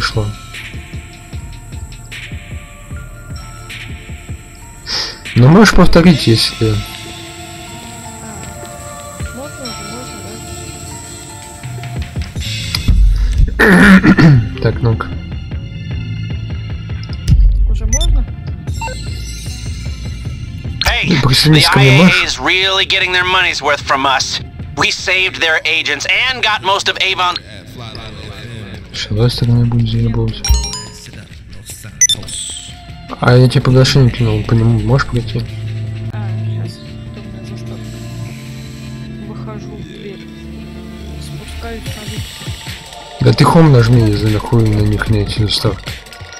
вышло. Ну можешь повторить, если... Так, ну-ка. Уже можно? Hey, the IA is really getting their money's worth from us. We saved their agents and got most of Avon. С одной стороны будет заебывать. А я тебе приглашение кинул, по нему можешь пройти? Сейчас. Кто меня застал? Выхожу в дверь. Спускаюсь на лифте. Да ты хом нажми, если нахуй на них не эти заставки.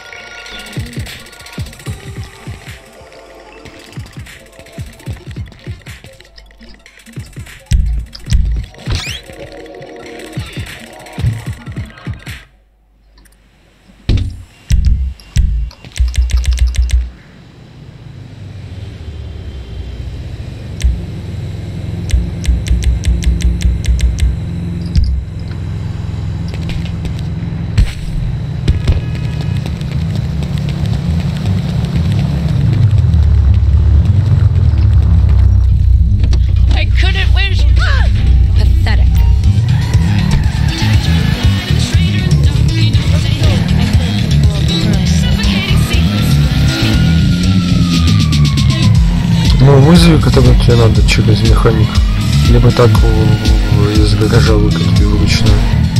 Вызови, который тебе надо через механик. Либо так из гаража выкатить вручную.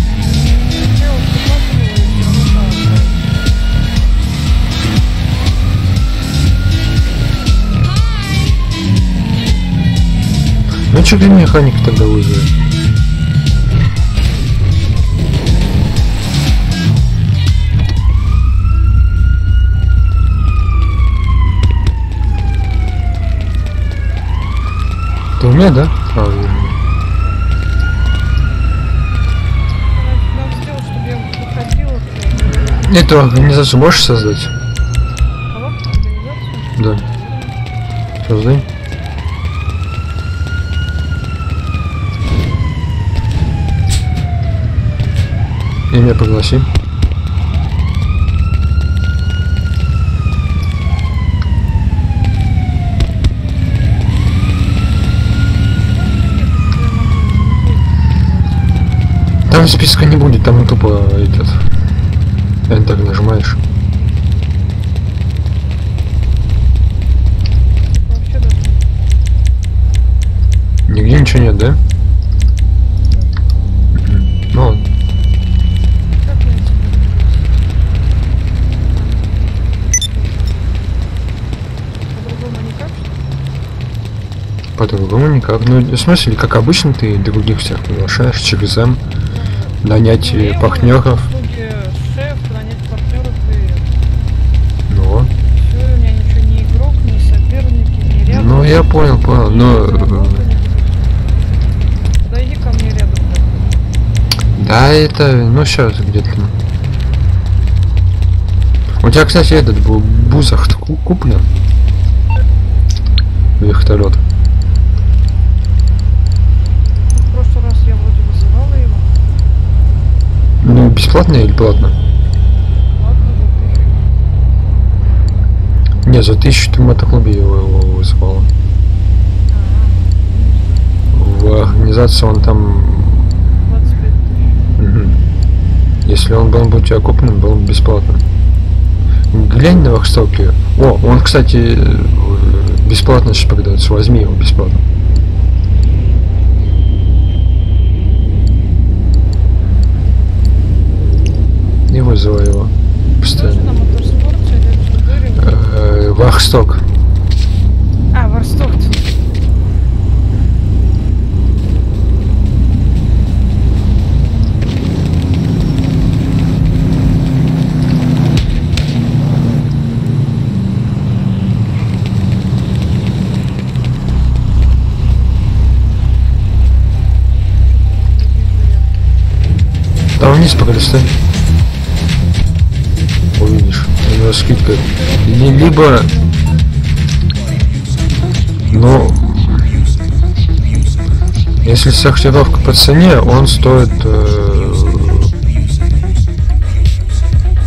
Ну через механик тогда вызови. Ты у меня, да? А, вижу. Нам сделал, чтобы я выходила. Эту организацию можешь создать? Кого? Организацию? Да. Создай. И меня пригласи. Там списка не будет, там тупо идет. Enter нажимаешь. Нигде ничего нет, да? Ну ладно. По-другому никак. Ну, в смысле, как обычно, ты других всех приглашаешь через М. Нанять партнеров. Шеф, нанять партнеров и... Ну. Все, у меня ничего, ни игрок, ни соперники, ни рядом. Ну, я понял, но... Подойди ко мне рядом. Да, это... Ну, сейчас где-то. У тебя, кстати, этот был бузах куплен. Вертолет. В прошлый раз я вроде вызывала его. Ну, бесплатно или платно? Ладно, за 1000. Не, за 1000 ты в мотоклубе его вызывала. В организации он там... 25 000. Угу. Если он был бы у тебя куплен, был бы бесплатно. Глянь на Вахстоке. О, он, кстати, бесплатно сейчас продается. Возьми его бесплатно. Не вызывай его. Постоянно. Вахсток. А, Варсток. Там вниз пролистай. Увидишь. У него скидка. Либо... Ну... Если сортировка по цене, он стоит...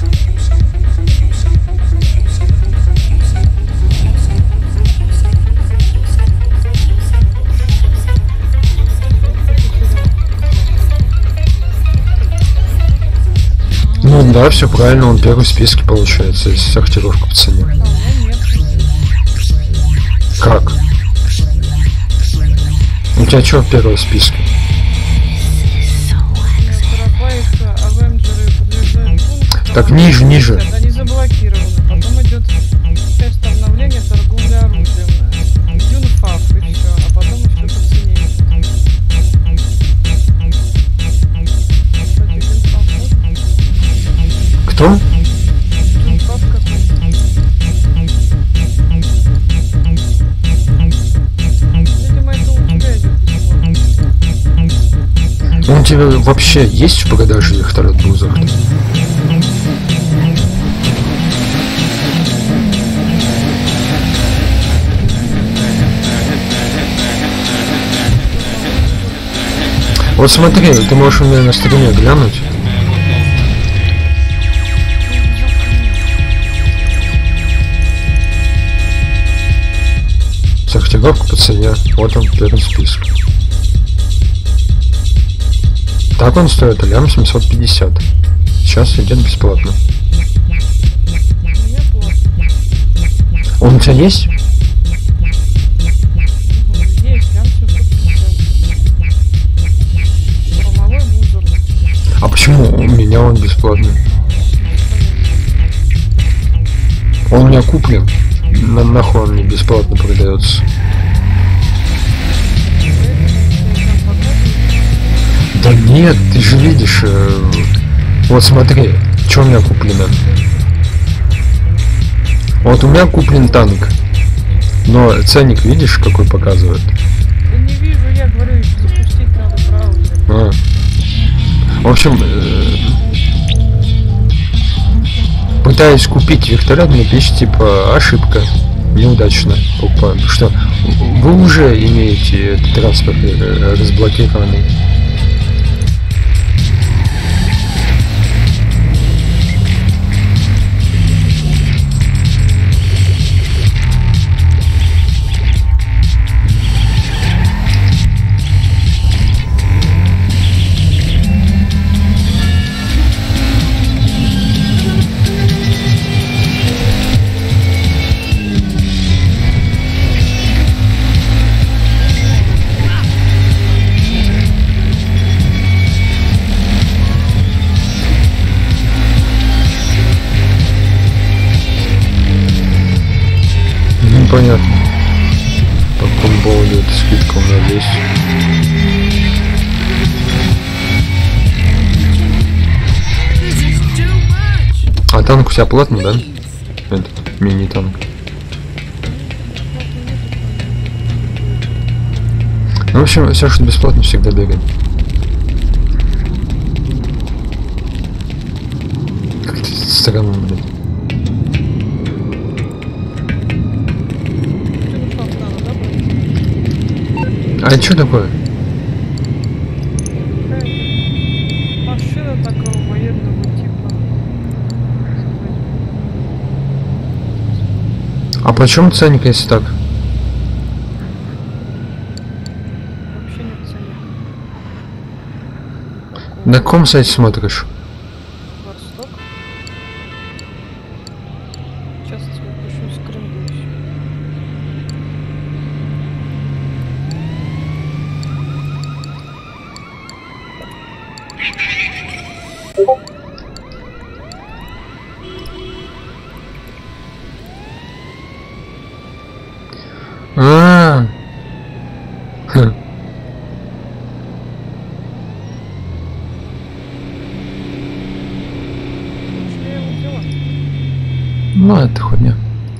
Ну да, все правильно, он первый в списке получается, из сортировки по цене. А у меня нет. Как? У тебя что первый в списке? Терабайт, Авенджеры подъезжают пункт. Так, ниже, ниже. Они заблокированы. Потом идет тест обновления, торговля оружием. Юнфав и все. А потом еще по цене. Кстати, Юнфав можно? Кто? Юнфав какой-то. Видимо, это у тебя идет бесплатно. У тебя вообще есть в продаже вертолет Бузах? Вот смотри, ты можешь у меня на стриме глянуть. Сортировка по цене. Вот он первый список. Так он стоит лям 750. Сейчас идет бесплатно. Мне платно. Он у тебя есть? Есть, прям 750. Хромовой бузер. А почему у меня он бесплатный? Он у меня куплен. Нахуй он мне бесплатно продается. Да нет, ты же видишь. Вот смотри, что у меня куплено. Вот у меня куплен танк. Но ценник видишь, какой показывает? Да не вижу, я говорю, запустить надо браузер. В общем, пытаюсь купить вертолет, мне пишет типа ошибка, неудачно покупаем. Потому что вы уже имеете этот транспорт разблокированный. Понятно. По какому поводу эта скидка у меня есть? А танк у тебя платный, да? Этот мини-танк. Ну, в общем, все, что бесплатно, всегда бегаем. Как-то странно, блядь. А это что такое? Машина такого военного типа. А почем ценник, если так? Вообще нет ценника. На каком сайте смотришь? Варсток. Сейчас тебе пишу скрин. Ну, это хуйня.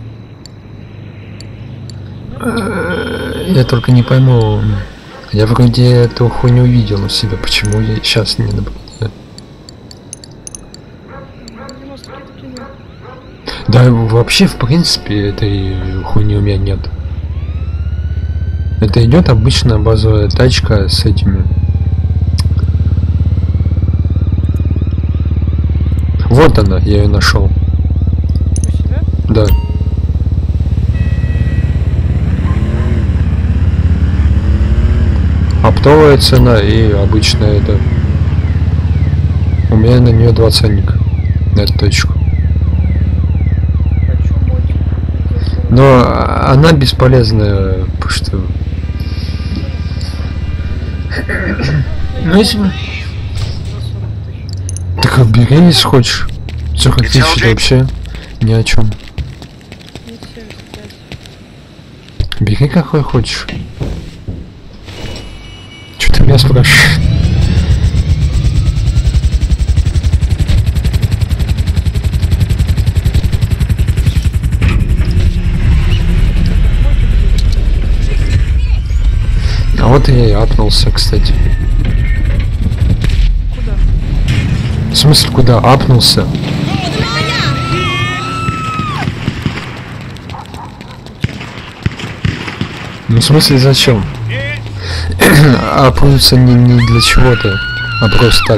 Я только не пойму. Я вроде эту хуйню увидел у себя, почему я сейчас не наблюдаю. Да вообще, в принципе, этой хуйни у меня нет. Это идет обычная базовая тачка с этими. Вот она, я ее нашел. Да. Оптовая цена и обычная это. У меня на нее 2 ценника. на эту точку. Хочу мотик. Но она бесполезная, потому что... Ну если бы... Так бери, если хочешь. 40 тысяч это вообще ни о чем. Бери какой хочешь. Что ты меня спрашиваешь? А вот я и апнулся, кстати. Куда? В смысле, куда? Апнулся. Ну, в смысле, зачем? Апнуться не для чего-то, а просто так.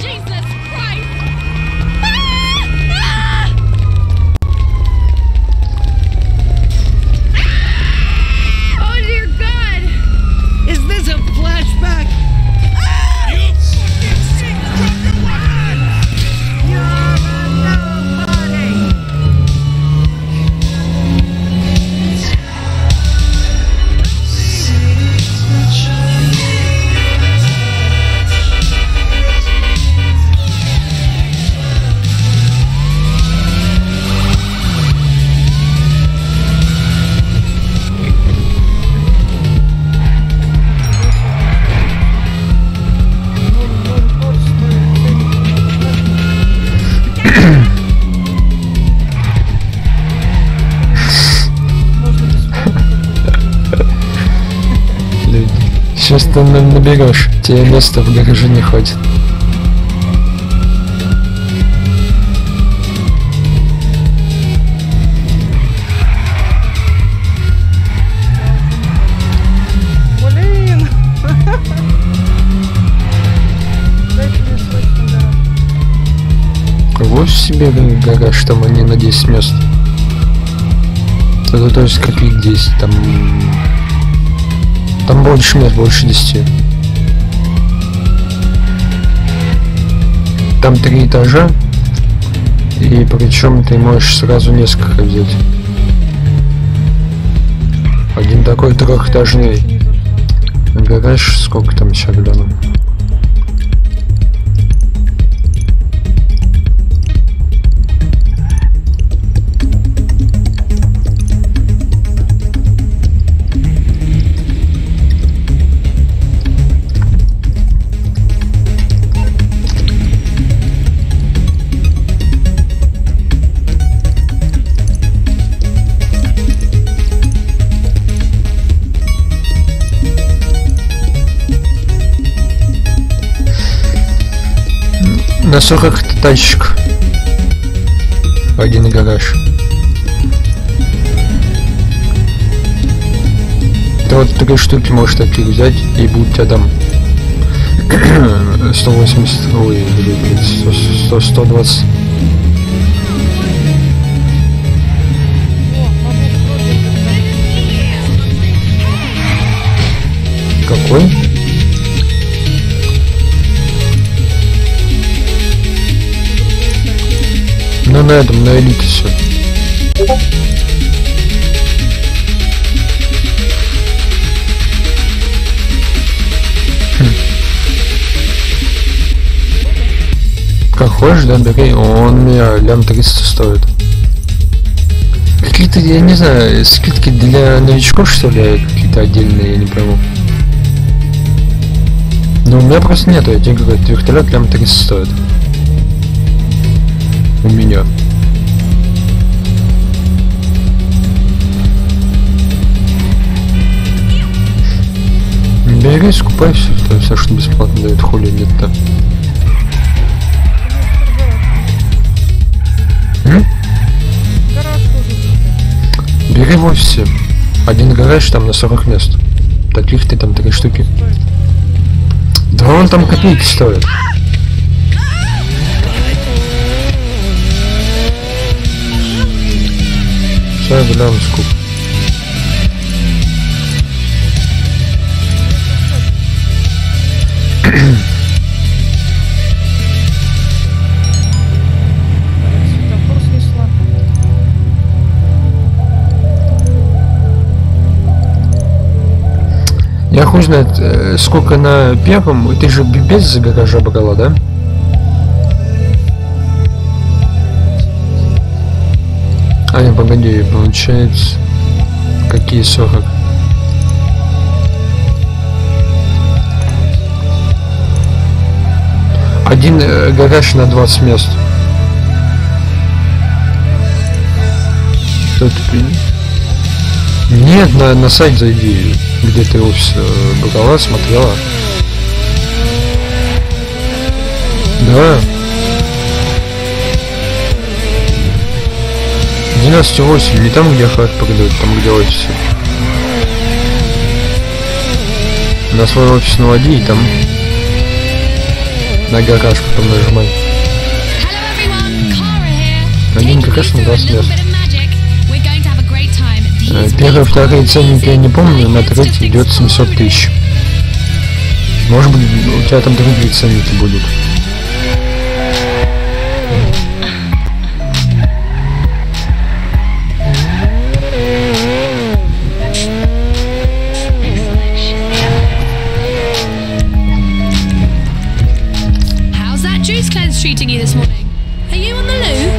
Сейчас ты наберешь, тебе места в гараже не хватит. Блин! Дайте мне срочно гараж. Вось себе гараж, там они на 10 мест. Это то есть каких 10, там больше мест, больше 10. Там 3 этажа, и причем ты можешь сразу несколько взять. Один такой трехэтажный гараж, сколько там сейчас гляну. На 40 тачек. Один гараж. Ты вот 3 штуки можешь таких взять, и будет тебя там 180, ой, 120. Какой? Ну на этом, на элите все. Как хочешь, да, бери, он меня лям 300 стоит. Какие-то, я не знаю, скидки для новичков, что ли, какие-то отдельные, я не пойму. Но у меня просто нету, я тебе говорю, вертолет лям 300 стоит. У меня. Бери, скупай все, что бесплатно дает, хули нет-то. Бери в офисе. Один гараж там на 40 мест. Таких ты там 3 штуки. Да он там копейки стоит. Сейчас гляну сколько. Я хуй знает, сколько на первом. Ты же без гаража брала, да? А, не, погоди, получается... Какие 40? Один гараж на 20 мест. Тут... Нет, на сайт зайди, где ты офис брала, смотрела. Да. 12.8, не там, где хат продают, там, где офисы. На свой офис наводи и там на гараж потом нажимай. Один гараж на 20 мест. Первые, вторые ценники я не помню, на третий идет 700 тысяч. Может быть, у тебя там другие ценники будут. Treating you this morning. Are you on the loo?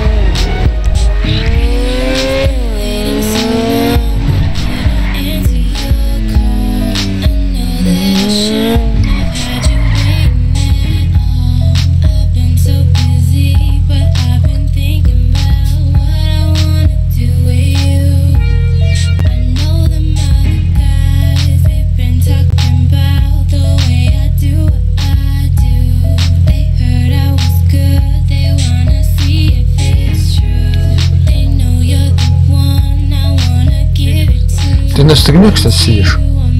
Ты на стриме, кстати, сидишь?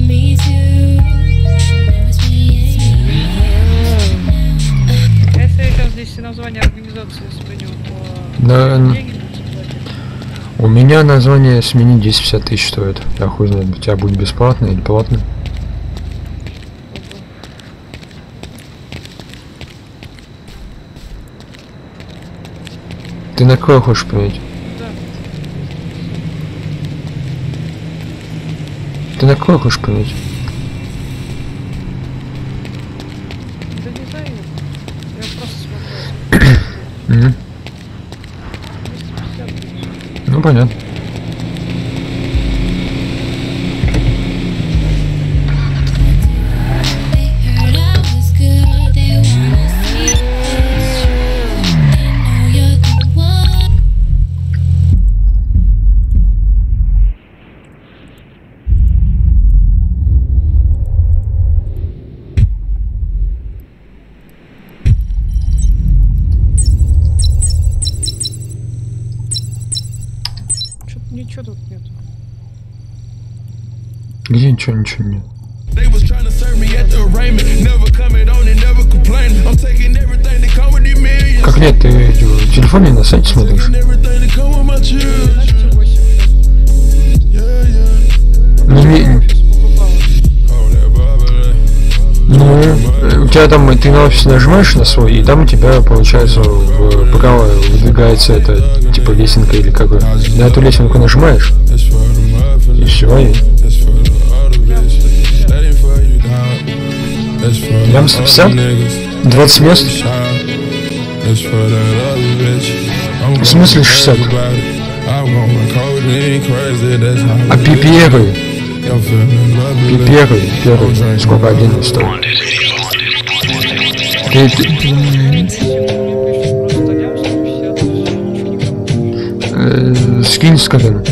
Если я сейчас здесь название организации сменю, то... Да. У меня название сменить 10-50 тысяч стоит. Я хуй знает, у тебя будет бесплатно или платно. Ты на какой хочешь поменять? Ты на какой хочешь поменять? Да не знаю. Я просто смотрю. 250 тысяч. Ну понятно. Ничего тут нет. Где ничего нет. Как нет, ты в телефоне на сайте смотришь? Ну, у тебя там, ты на офис нажимаешь на свой, и там у тебя, получается, вправо выдвигается это, типа лесенка или какой. На эту лесенку нажимаешь, и все, и... Прям 150? 20 мест? В смысле 60? А первый? Первый, сколько один стоит? Скинь с колена.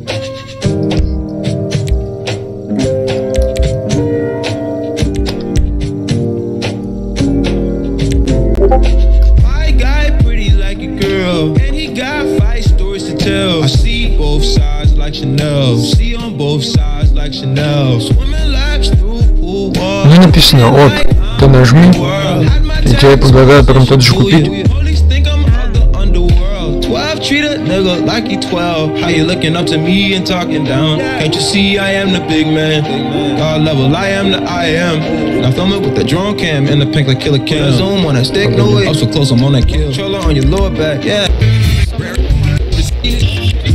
Не написано от, ты нажми, и тебе предлагают потом тот же купить. Treat a nigga like he 12. How you looking up to me and talking down? Can't you see I am the big man? God level, I am the I am. Now film it with the drone cam and the pink like Killer Cam. Zoom on that stick, no way. Up so close, I'm on that kill. Controller on your lower back, yeah.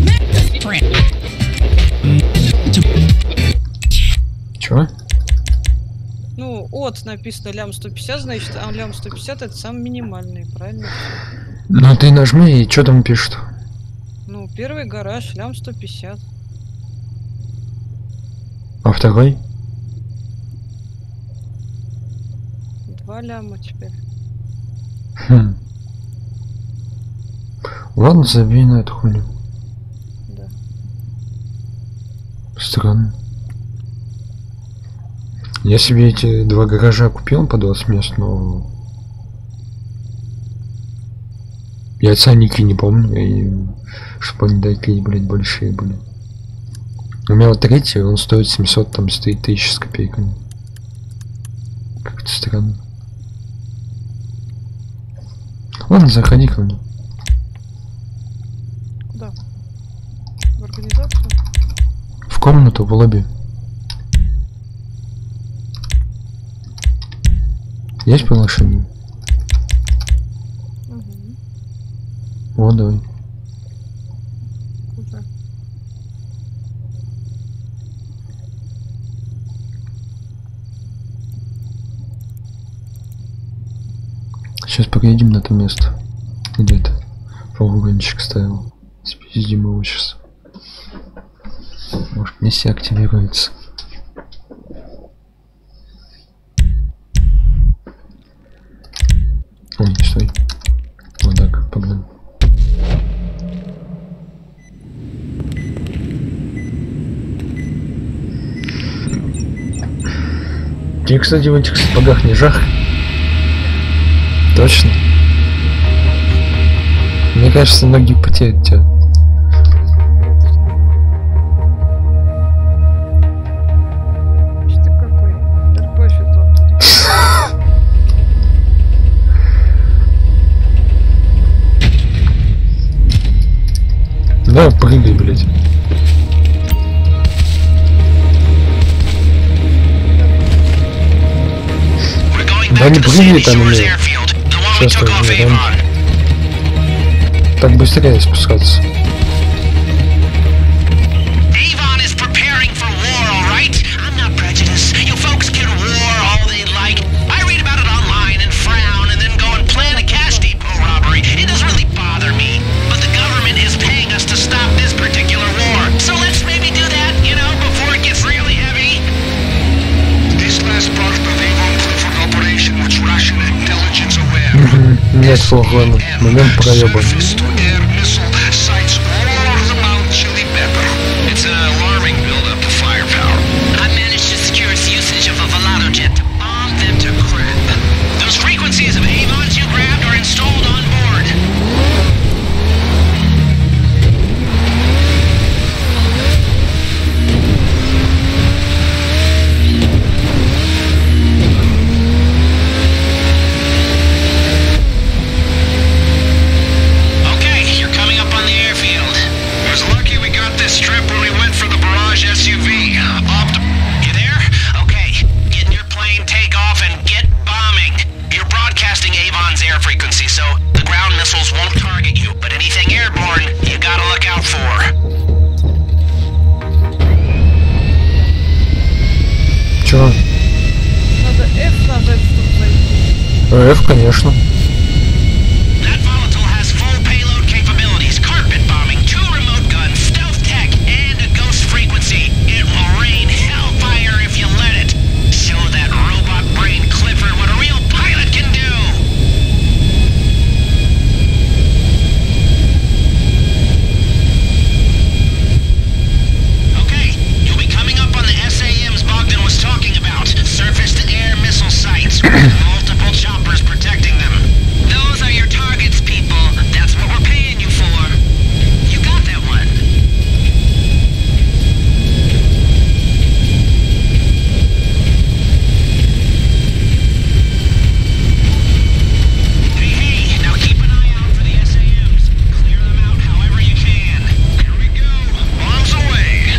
Чего? Ну, от написано лям 150, значит, а лям 150 это самый минимальный, правильно? Ну ты нажми, и что там пишет? Ну, первый гараж, лям 150. А второй? 2 ляма теперь. Хм. Ладно, забей на эту хуйню. Да. Странно. Я себе эти 2 гаража купил по 20 мест, но... Я ценники не помню, и... чтобы они такие, блядь, большие были. У меня вот третий, он стоит 700, там стоит 1000 с копейками. Как-то странно. Ладно, заходи ко мне. Куда? В организацию? В комнату, в лобби. Есть приглашение? Угу. Вот, давай. Куда? Сейчас поедем на то место. Где-то фургончик ставил. Спиздим его сейчас. Может, миссия активируется. Ой, стой. Вот так, погнали. Ты, кстати, в этих сапогах не жах? Точно? Мне кажется, ноги потеют у тебя. Что какой? Любовь и тот. Да, прыгай, блядь. Да не прыгай там мне. Сейчас стой, не, там... Так быстрее спускаться. Avon is preparing for war, all right? I'm not prejudiced. You folks can war all they like. I read about it online and frown and then go and plan a cash depot robbery. It doesn't really bother me. But the government is paying us to stop this particular war. So let's maybe do that, you know, before it gets really heavy. This last part of Avon Clifford operation was Russian intelligence aware. Нет, ладно. Момент проеба. Surface-to-air missile sites all over the Mount Chili Pepper. It's an alarming build-up to firepower. I managed to secure its usage of a Volado jet to bomb them to crap. Those frequencies of Avons you grabbed are installed on board. Okay, you're coming up on the airfield. It was lucky we got this strip when we went for the Barrage SUV. You there? Okay. Get in your plane, take off, and get bombing. You're broadcasting Avon's air frequency, so the ground missiles won't target you. But anything airborne, you gotta look out for. Чё? Надо F нажать, чтобы зайти. F, конечно. That volatile has full payload capabilities, carpet bombing, 2 remote guns, stealth tech, and a ghost frequency. It will rain hellfire if you let it. Show that robot brain Clifford what a real pilot can do. Okay, you'll be coming up on the SAMs Bogdan was talking about. Surface-to-air missile sites. Multiple choppers protecting them. Those are your targets, people. That's what we're paying you for. You got that one. Hey, now keep an eye out for the SAMs. Clear them out however you can. Here we go. Bombs away.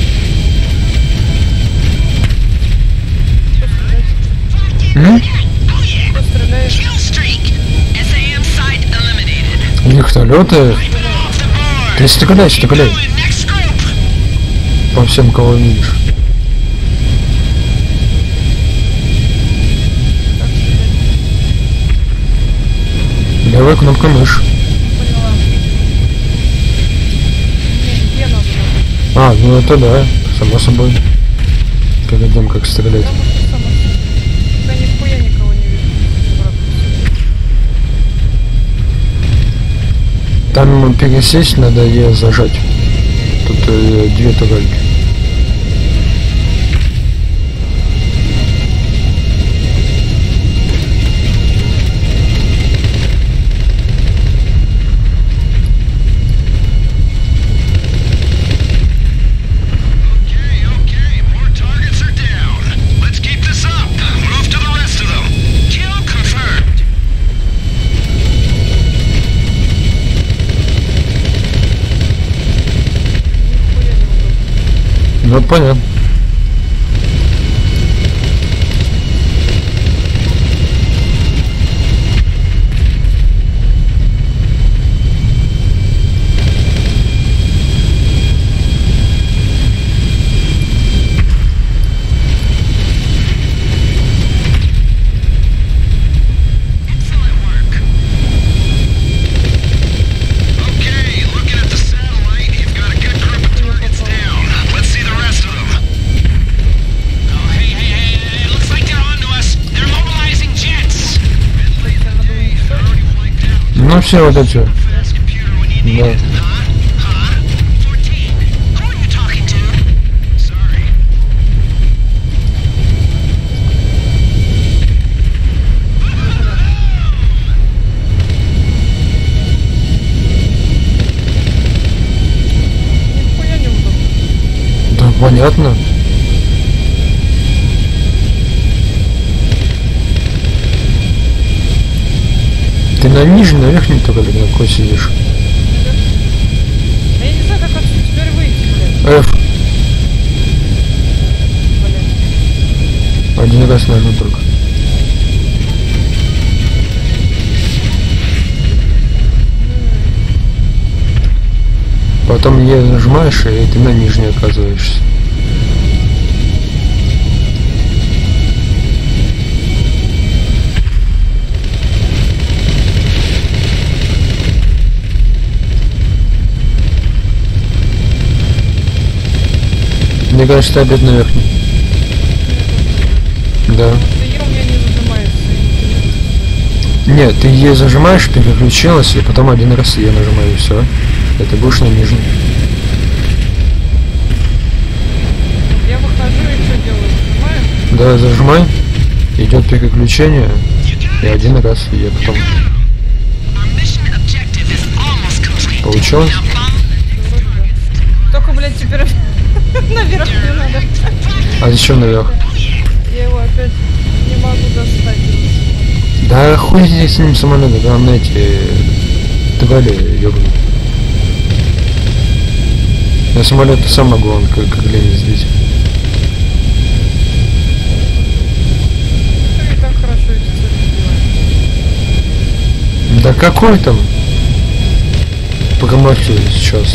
Oh yeah. Кто стреляет? Kill streak. SAM site eliminated. У них налеты. Wipe it off the board. Ты стреляй, Keep стреляй. going. Next group. По всем, кого видишь. Левая кнопка мышь. Поняла. Не, где надо нажать? А, ну это да, само собой. Перед тем, как стрелять. Я, может, сама. Я нихуя никого не вижу. Брат. Там пересесть надо Е зажать. Тут две турельки. Okay, more targets are down. Let's keep this up. Move to the rest of them. Kill confirmed. Нихуя не удобно. Ну понятно. Excellent work. Okay, looking at the satellite, you've got a good group of targets down. Let's see the rest of them. Oh, hey, looks like they're onto us. They're mobilizing jets. They're already wiped out. Ну все вот эти. Fast computer when you need Да. it. Huh? 14. Who are you talking to? Sorry. Нихуя не удобно. Да понятно. Ты на нижней, на верхней турели на какой сидишь? А я не знаю, как отсюда теперь выйти, блядь. F. Блядь. Один раз нажму только. Потом Е нажимаешь, и ты на нижней оказываешься. Мне кажется, ты опять на верхней. Да. Да я у меня не зажимается. Нет, ты Е зажимаешь, переключилась, и потом один раз Е нажимаю, и все. И ты будешь на нижней. Я выхожу и что делаю? Нажимаю? Да, зажимай. Идет переключение. И один раз Е потом. Our mission objective is almost complete. Получилось? Now bomb Вроде да. Только, блядь, теперь наверх не надо. А зачем наверх? Я его опять не могу достать. Да хуй здесь с ним самолеты, там на эти турели ёбаные. Я самолет сам могу, он как лень сбить. Ты и так хорошо эти цели делаешь. Да какой там? Промахиваю сейчас.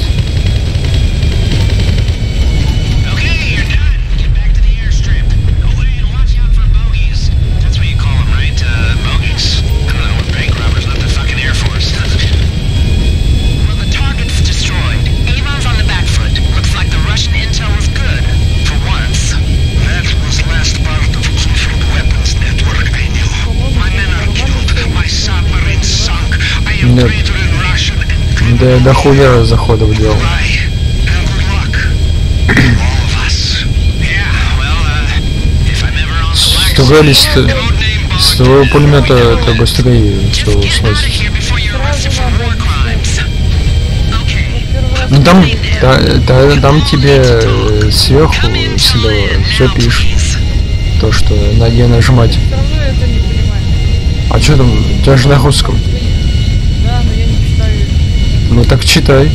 Okay, you're done. Get back to the airstrip. Oh, and watch out for bogeys. That's what you call them, right? Bogeys. I don't know what bank robbers left the fucking Air Force. Well, the target's destroyed. Avon's on the back foot. Looks like the Russian intel was good. For once. That was last part of Clifford weapons network, I knew. My men are killed. My submarine sunk. I am Нет. traitor in Russian and Да я дохуя заходов делал. Goodbye. And good luck. All of us. Yeah, well, if I'm ever on the Турели wax, с codename твоего пулемета это быстрее все Get out of сносит. here before you're arrested for war crimes. Okay. Первый раз Ну там тебе сверху слева все пишет. То, что на Е нажимать. все равно я это не понимаю. А что там? У тебя же на русском. Да, но я не читаю. Ну так читай.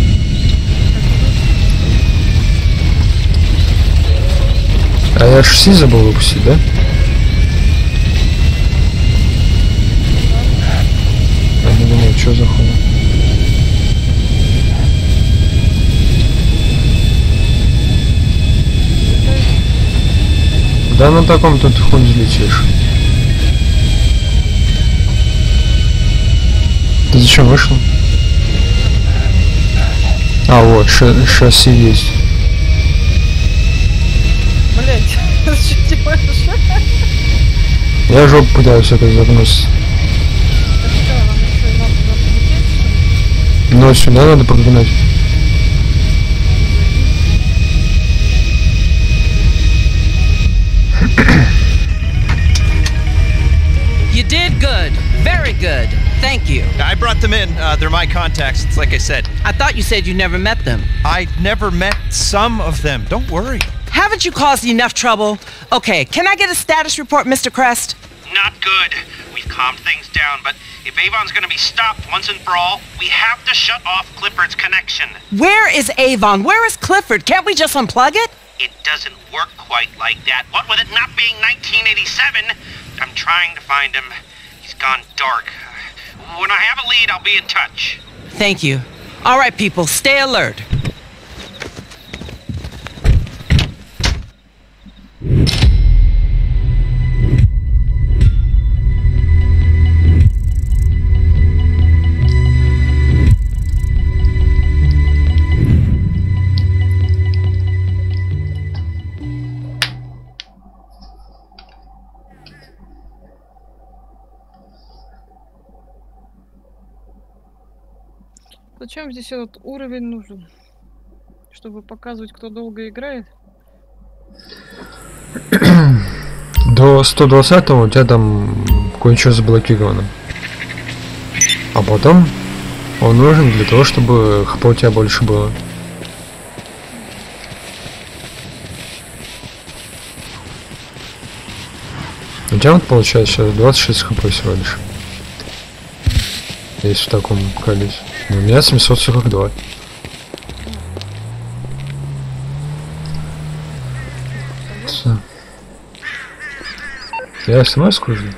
А я ж Си забыл выпустить, да? Я не думаю, что за хуйня. Да на таком тут хуй взлетишь. Ты зачем вышел? А, вот, шасси есть. Блять, ты что делаешь? Я жопу пытаюсь это загнуть. Так что, нам еще надо полететь, что ли? Но сюда надо прогнать. You did good. Very good. Thank you. I brought them in. They're my contacts. It's like I said. I thought you said you never met them. I never met some of them. Don't worry. Haven't you caused enough trouble? Okay, can I get a status report, Mr. Crest? Not good. We've calmed things down, but if Avon's gonna be stopped once and for all, we have to shut off Clifford's connection. Where is Avon? Where is Clifford? Can't we just unplug it? It doesn't work quite like that. What with it not being 1987, I'm trying to find him. He's gone dark. When I have a lead, I'll be in touch. Thank you. All right, people, stay alert. Зачем здесь этот уровень нужен? Чтобы показывать, кто долго играет? До 120-го у тебя там кое-что заблокировано. А потом он нужен для того, чтобы хп у тебя больше было. У тебя вот получается сейчас 26 хп всего лишь. Есть в таком количестве. У меня 742. Все. Я смс-ку жду.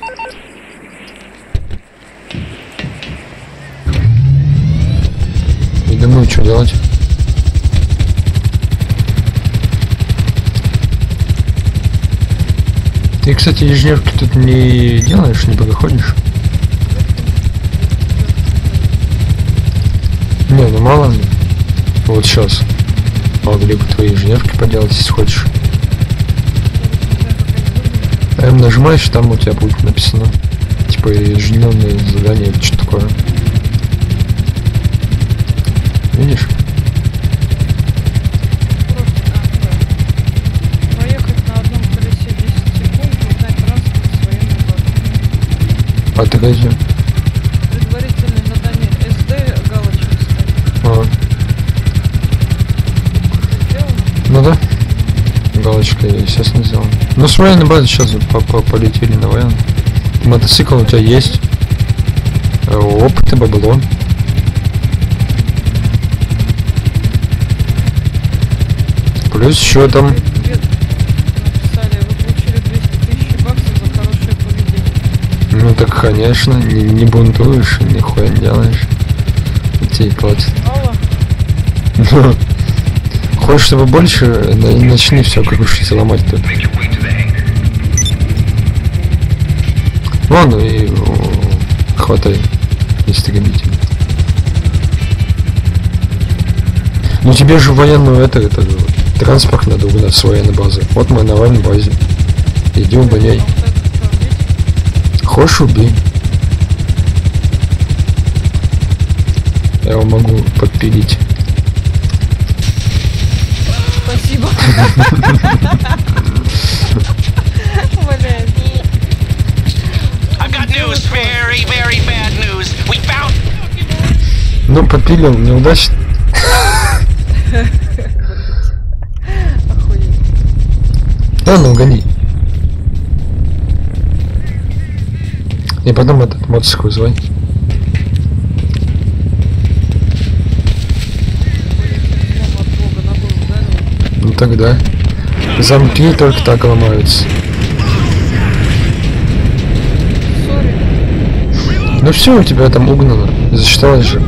И думаю, что делать. Ты, кстати, ежедневки тут не делаешь, не подходишь? Не, ну мало ли. Вот сейчас. Могли бы твои ежедневки поделать, если хочешь. М нажимаешь, там у тебя будет написано. Типа ежедневные задания или что-то такое. Видишь? Проехать на одном колесе 10 секунд, узнать транспорт с военной базы. А ты где? Предварительное задание СД, галочку ставить. А. Сделано? Ну да. Галочка, естественно, сделана. Ну с военной базы сейчас полетели на военную. Мотоцикл у тебя есть. Опыт и бабло. Плюс еще там. Написали, вы получили 200 000 баксов за хорошее поведение. Ну так конечно, не бунтуешь, нихуя не делаешь. Тебе и платят. Алло. Хочешь, чтобы больше, начни все крушить и ломать тут. Ладно, и хватай истребитель. Ну тебе же военную это транспорт надо угнать с военной базы. Вот мы на военной базе. Иди угоняй. Хочешь, убей. Я его могу подпилить. Спасибо. Блядь. I've got news, very, very bad news. We found... Ну, подпилил, неудачно. Охуеть. Да, ну гони. И потом этот мотоцикл вызывай. Ну тогда. Замки только так ломаются. Ну все, у тебя там угнано. Засчиталось же.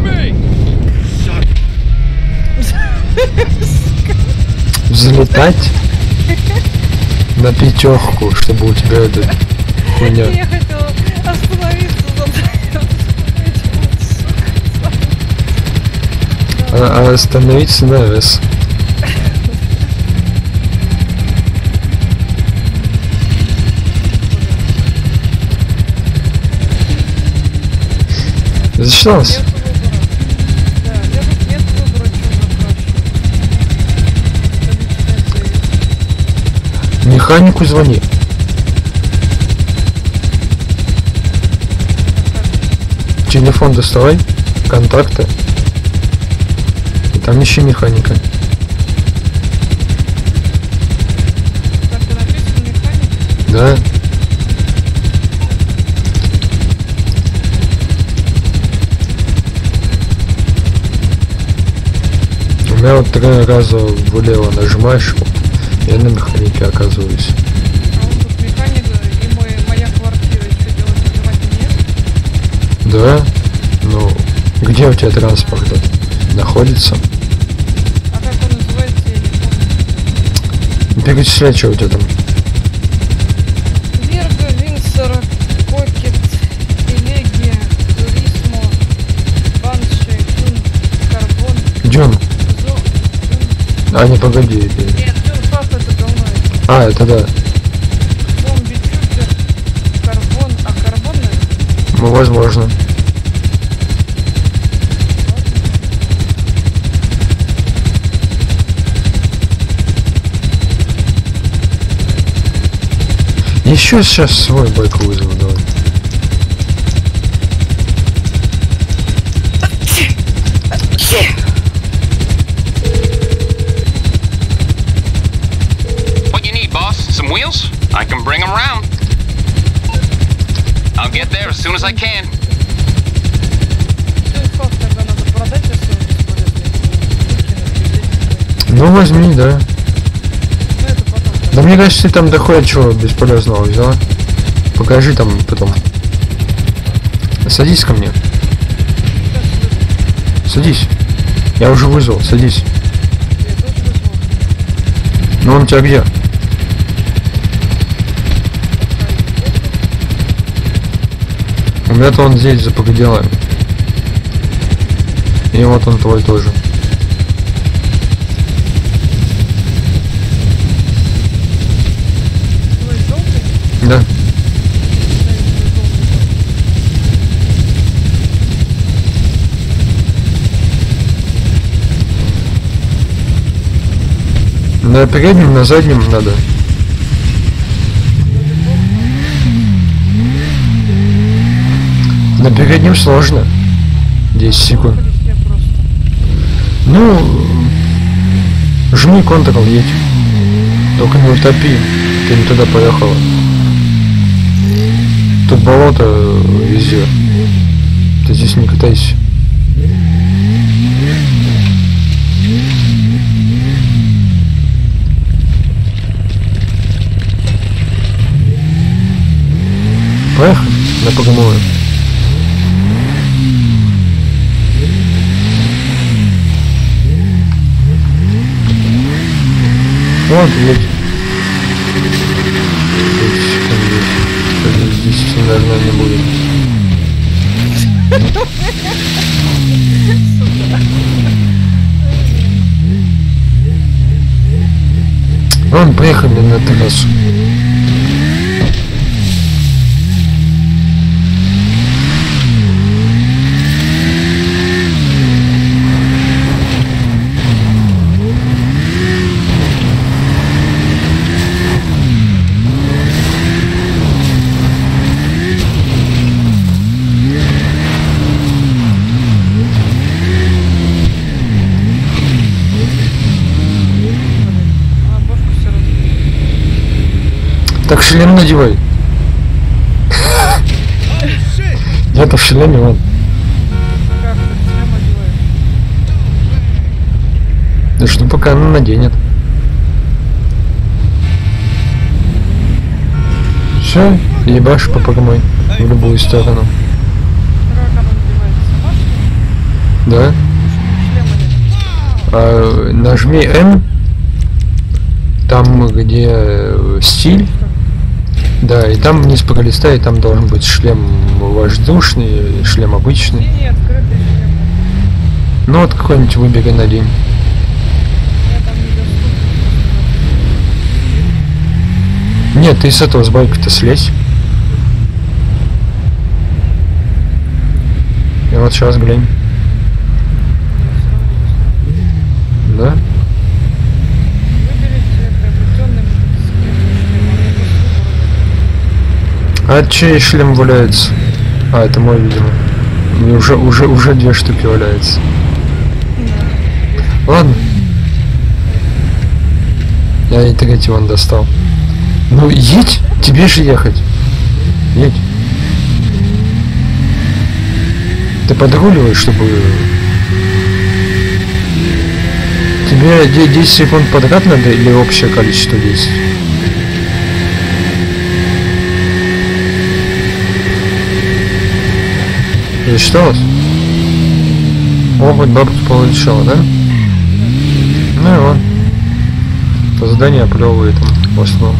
Взлетать на пятерку, чтобы у тебя эта хуйня. Я хотела остановиться за остановиться на S. Зачиталось? Нет выбора. Да, нет выбора, что запрашивать. Механику звони. Телефон доставай, контакты. И там ищи механика. Так и написано механик. Да. У меня вот 3 раза влево нажимаешь, я на механике оказываюсь. А он тут механик и моя квартира. Что делать? Нажимать нет? Да? Ну, где у тебя транспорт этот находится? А как он называется, я не помню. Перечисляй, что у тебя там. Верго, Винсор, Кокет, Элегия, Турисмо, Банши, Дюн, Карбон, Дюн. Дюн. А, не, погоди. Нет, Дюн Фаф это говно. А, это да. Зомби, Чупер, Карбон, а Карбон, наверное? Ну, возможно. Еще сейчас свой байк вызову, давай. What you need, boss? Some wheels? I can bring them around. I'll get there as soon as I can. Дюн Фаф тогда надо продать, если он бесполезный. Выкинуть, Ну, возьми, да. ну это потом. Да мне кажется, ты там доходит чего бесполезного взяла. Покажи там потом. Садись ко мне. Садись. Я уже вызвал, садись. Я тоже вызвал. Ну он у тебя где? У меня-то он здесь за пределами. И вот он твой тоже. Твой зомби? Да. На переднем, на заднем надо. На переднем сложно. 10 секунд. Я просто. Ну, жми Ctrl, едь. Только не утопи. Ты не туда поехала. Тут болото везде. Ты здесь не катайся. Поехали на Погомовую. Вот, едь. 10, наверное, не будет. Вон, поехали на трассу. А бошку все равно. Так шлем надевай. Я-то в шлеме, вон. А как ты шлем одеваешь? Да что пока она наденет. Все, ебашь по Погомой в любую сторону. Как она надевается? Сама что ли? Да? Шлема нет. А, нажми М. Там, где стиль. Да, и там вниз пролистай, и там должен быть шлем воздушный, шлем обычный. Синий открытый шлем. Ну вот какой-нибудь выбери на день. Нет, ты с этого с байка-то слезь. И вот сейчас глянь. Да? А чей шлем валяется? А, это мой, видимо. И уже 2 штуки валяется. Ладно. Я и третий вон достал. Ну едь, тебе же ехать. Едь. Ты подруливаешь, чтобы... Тебе 10 секунд подряд надо или общее количество 10? Засчиталось? О, хоть бабка получала, да? Ну и вон. По заданию оплевывает там в основном.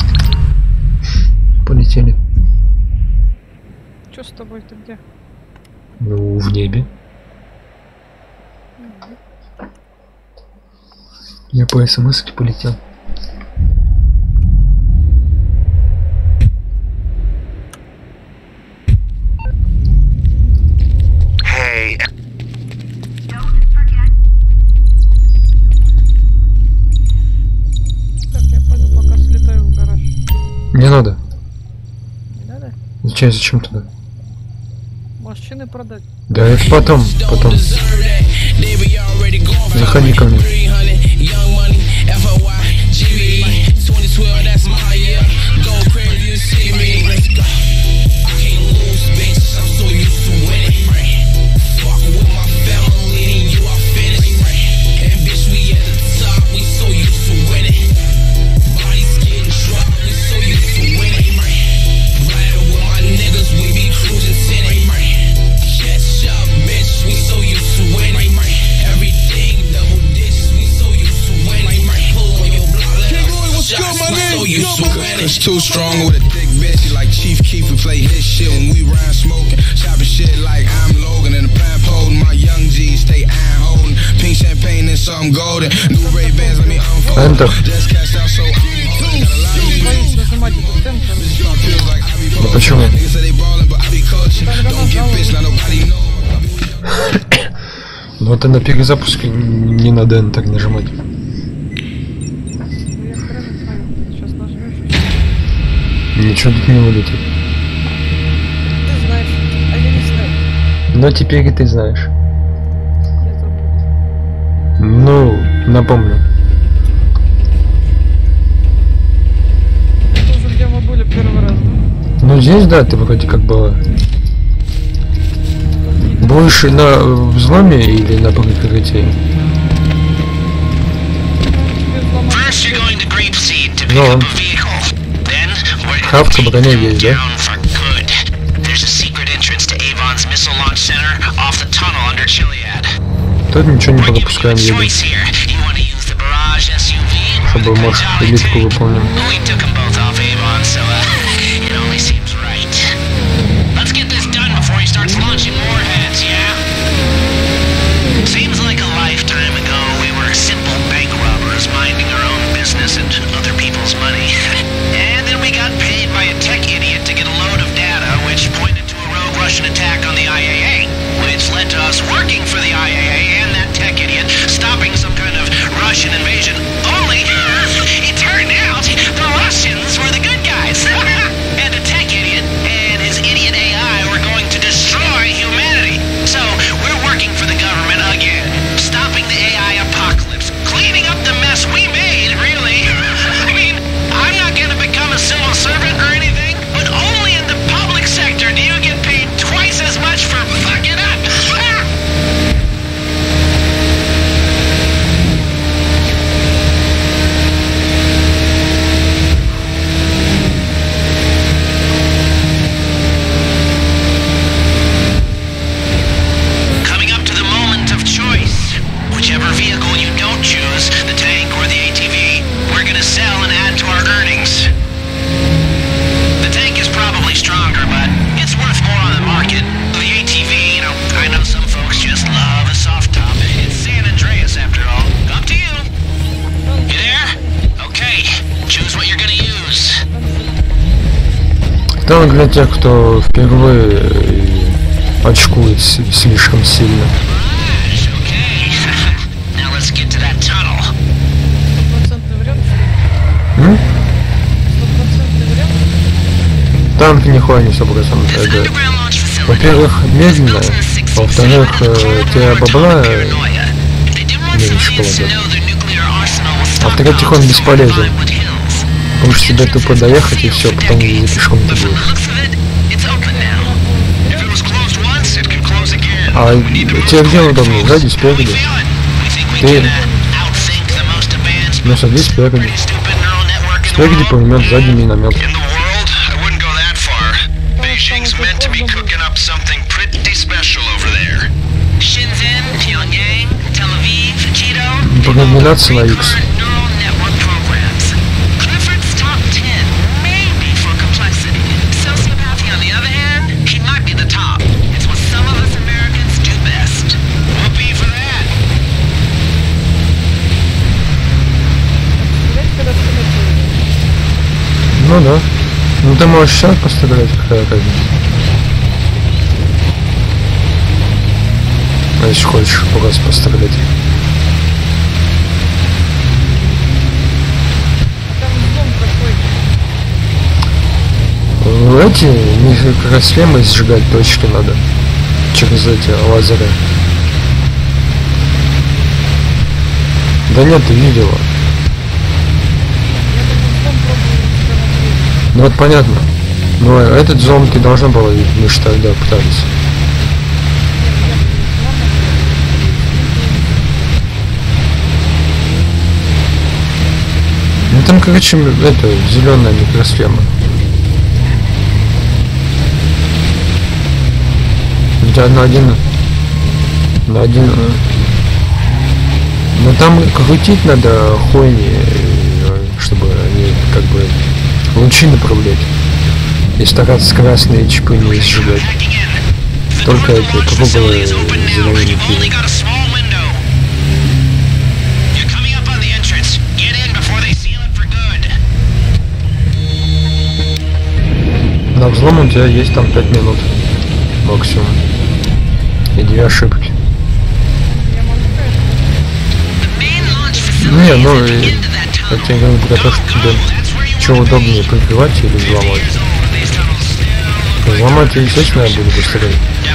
Полетели. Чё с тобой, ты где? Ну, в небе. Я по смс-ке полетел. Hey, Так, я пойду пока слетаю в гараж. Не надо. Не надо? Зачем туда? Машины продать. Да, это потом. Заходи ко мне. It's too strong with a thick bitch. She like Chief Keef and play his shit when we ride smoking. Chopping shit like I'm Logan in the plant holding. My young G's stay iron holding. Pink champagne and something golden. New Ray Bans let me unfold. Just cashed out so Боюсь нажимать этот центр. Ну почему? Ну это на перезапуске не надо N так нажимать. Я хрен знаю. Сейчас нажмешь. Ничего тут не вылетит. Ты знаешь, а я не знаю. Но теперь и ты знаешь. Я забыл. Ну, напомню. Это уже где мы были первый раз, да? Ну здесь, да, ты вроде как была. Больше на взломе или на прикрытии? First, you're going to Grapeseed to pick No. up a vehicle. Then, we're Хавка броня есть, да? down for good. There's a secret entrance to Avon's Missile Launch Center off the tunnel under Chiliad. Тут ничего не We're giving you a пропускаем, едем. choice here. You want to use the Barrage SUV or Чтобы, the может, Jolly элитку Tank? выполним. We took them both off Avon, so it only seems right. Let's get this done before he starts launching warheads, yeah? Seems like a lifetime ago we were simple bank robbers minding our own business and other people's money. And then we got paid by a tech idiot to get a load of data which pointed to a rogue Russian attack on the IAA, which led to us working for the IAA and that tech idiot stopping some kind of Russian invasion. Only, it turned out the Russians were the good Там для тех, кто впервые очкует слишком сильно. Стопроцентный вариант, что ли? М? Стопроцентный вариант? Танк нихуя не 100%. Это, во-первых, медленно, во-вторых, тебя бабла меньше кладет. А в-третьих, он бесполезен. Потому что тебе тупо доехать и все, потом не пешком ты будешь. А тебе где удобнее? Сзади, спереди? Ты... Ну, садись спереди. Спереди пулемет, сзади миномет. Beijing's meant to be cooking up something pretty special over there. Shenzhen, Pyongyang, Tel Aviv, Jito. Программироваться на X. Neural network programs. Clifford's top 10, maybe for complexity. Sociopathy, on the other hand, he might be the top. It's what some of us Americans do best. Whoopee for that. Стрелять, когда стреляешь. Ну да. Ну ты можешь сейчас пострелять, какая разница. А если хочешь просто пострелять. Там взлом какой. Эти, как раз шлемы сжигать точки надо. Через эти лазеры. Да нет, ты видела. Ну вот понятно. Но этот зон ты должна была видеть, мы же тогда пытались. Ну там, короче, это зеленая микросхема. У тебя на один. Но там крутить надо хуйни, чтобы они как бы лучи направлять. И стараться красные чипы не сжигать. Только это круглые зеленые пили. На взлом у тебя есть там 5 минут максимум. И 2 ошибки. Не, ну и я тебе говорю про то, что тебе что удобнее, прикрывать или взломать. Взломать, естественно, я буду быстрее.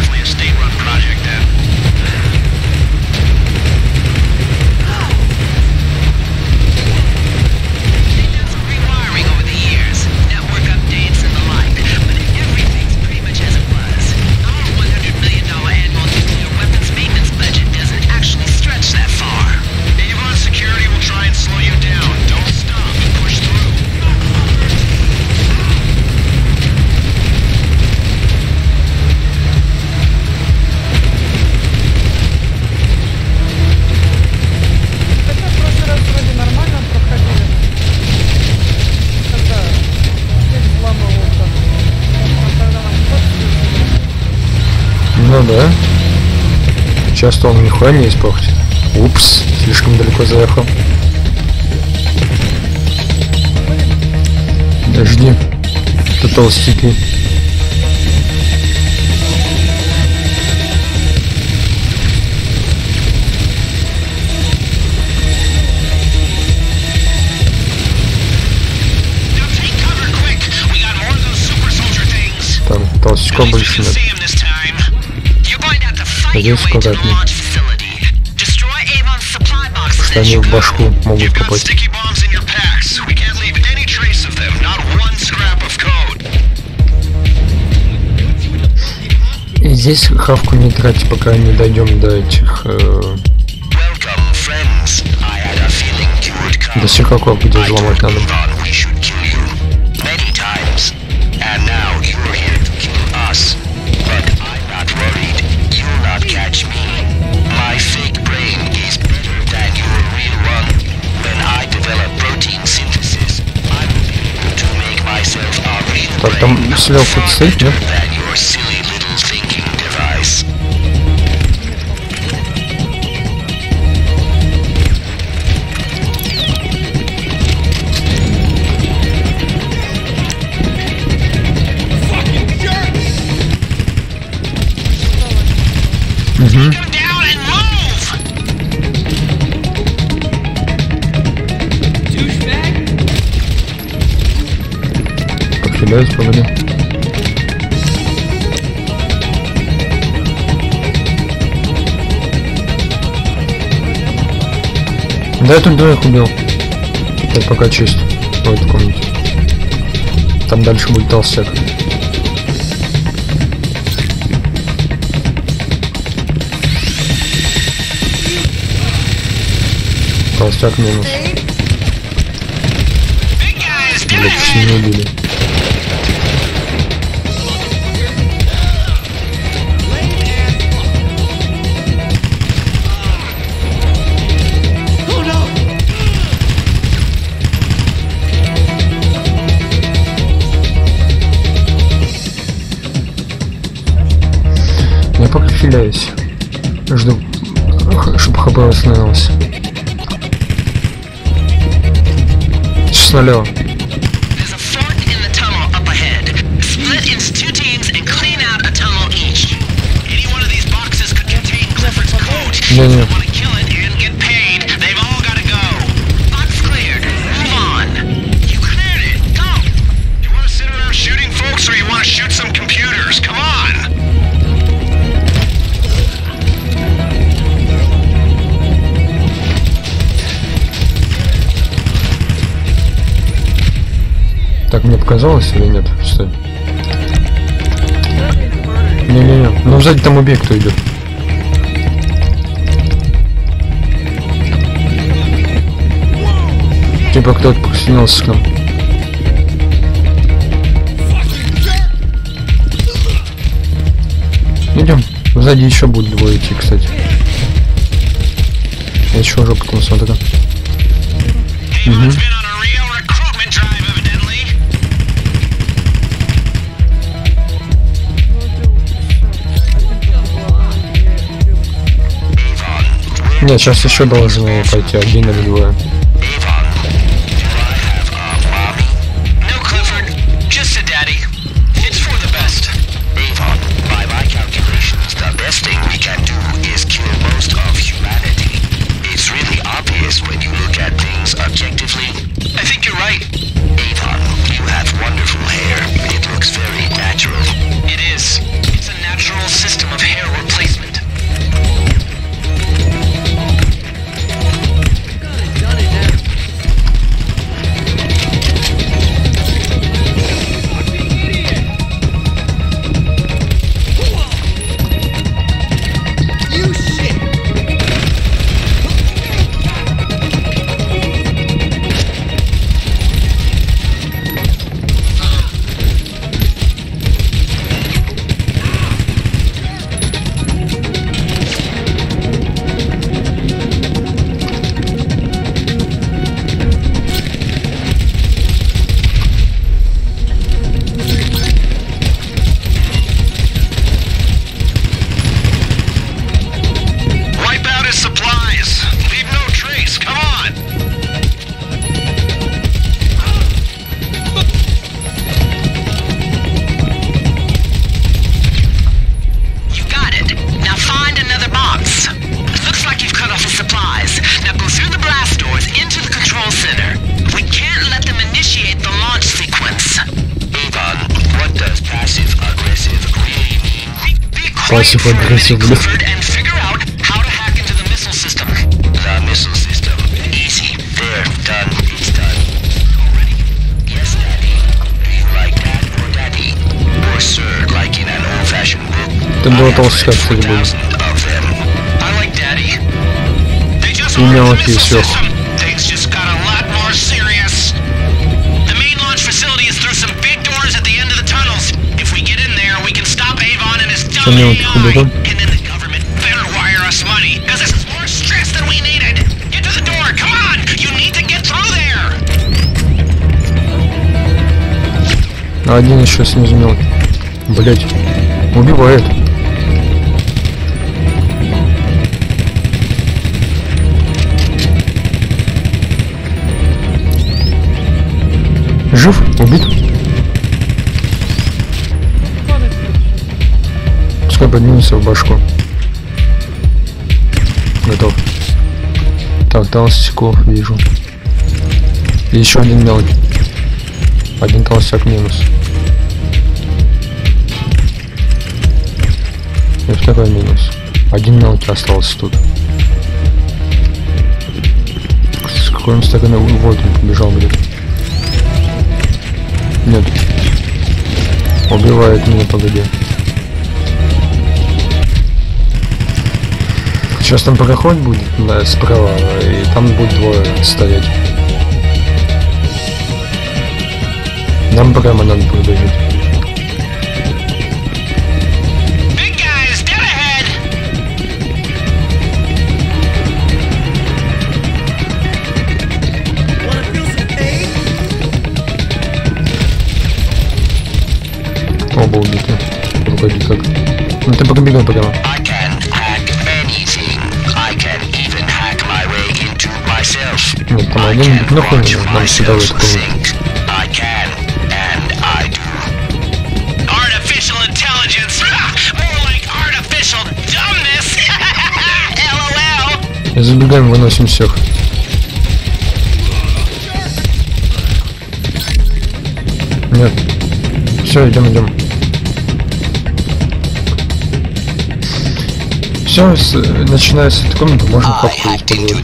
Ну да. Часто он нихуя не испортит. Упс, слишком далеко заехал. Подожди. Это толстяки. Там толстячков больше нет. Надеюсь, аккуратней. Что они в башку могут попасть. И здесь хавку не трать, пока не дойдем до этих... до сикаков, где взломать надо. Так, там слева тут стоит, нет? стреляют, погоди. Да, я тут двоих убил. Теперь пока чисто. В этой комнате. Там дальше будет толстяк. Толстяк минус. Блять, все не убили. Я пока филяюсь. Жду, чтобы ХП восстановился. Сейчас налево. There's a fork in the tunnel up ahead. Split into 2 teams and clean out a tunnel each. Any one of these boxes could contain Clifford's code. Не-не. Want to kill it and get paid? They've all got to go. Box cleared. Move on. You cleared it. Go. You want to sit around shooting folks, or you want to shoot some computers? Come on. Так мне показалось или нет? Стой. Не-не-не. Ну сзади там убей, кто идет. Типа кто-то присоединился к нам. Идем. Сзади еще будет двое идти, кстати. Я еще уже потом смотрю. Угу. Нет, сейчас еще должны пойти один или двое. Пассив-агрессив, блин. Там было толстяка, кстати, был. И мелкий сверху. Что мелких уберем? А один еще снизу мелкий. Блять, убивает. Жив? Убит? Пускай поднимется в башку. Готов. Так, толстяков вижу. И еще один мелкий. Один толстяк минус. И второй минус. Один мелкий остался тут. С какой он стороны? Вот он побежал, блин. Нет. Убивает меня, погоди. Сейчас там проход будет, да, справа, и там будет двое стоять. Нам прямо надо пробегать. Оба убиты. Вроде как. Ну ты пробегай прямо. Нет, там один нахуй нам сюда в эту комнату. Забегаем, выносим всех. Нет. Все, идем. Все, начиная с этой комнаты, можно хапку использовать.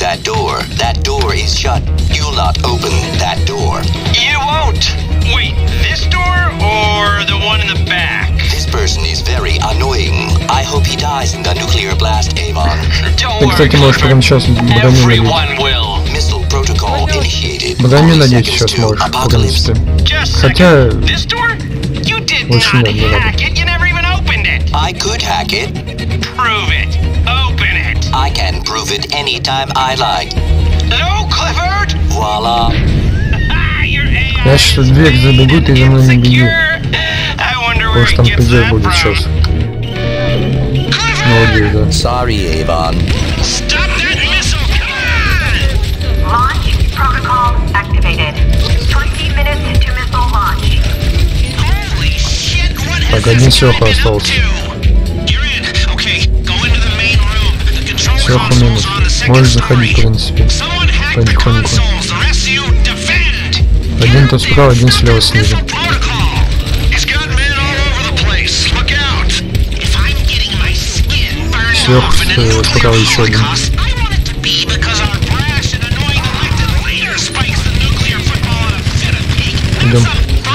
Wait, this door or the one in the back? This person is very annoying. I hope he dies in the nuclear blast, Avon. Ты, кстати, можешь прямо сейчас броню надеть. Missile protocol initiated. Броню надеть сейчас можешь, в принципе. Хотя... Лучше нет, не надо. I could hack it. Prove it. Open it. I can prove it anytime I like. No, Clifford. Voila. Я сейчас в дверь забегу, ты за мной не беги. Потому что там пиздец будет сейчас. Молодец, да. Sorry, Avon. Stop that missile! Come on! Launch protocol activated. 20 minutes to missile launch. Holy shit! What Так, один сверху остался. Сверху минус. Можешь заходить, в принципе. Потихоньку. Один тут справа, один слева снизу. Сверху справа еще один. Идем.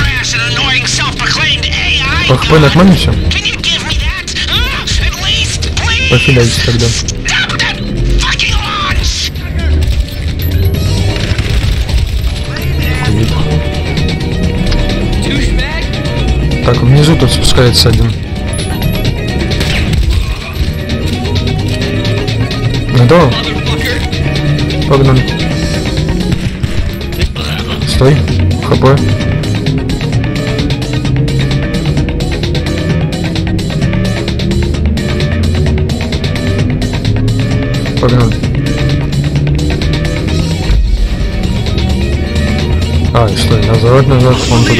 По ХП нормально все? Пофиляйте тогда. Так, внизу тут спускается один. Готово? Погнали. Стой. ХП. Погнали. А, стой, назад, вон туда.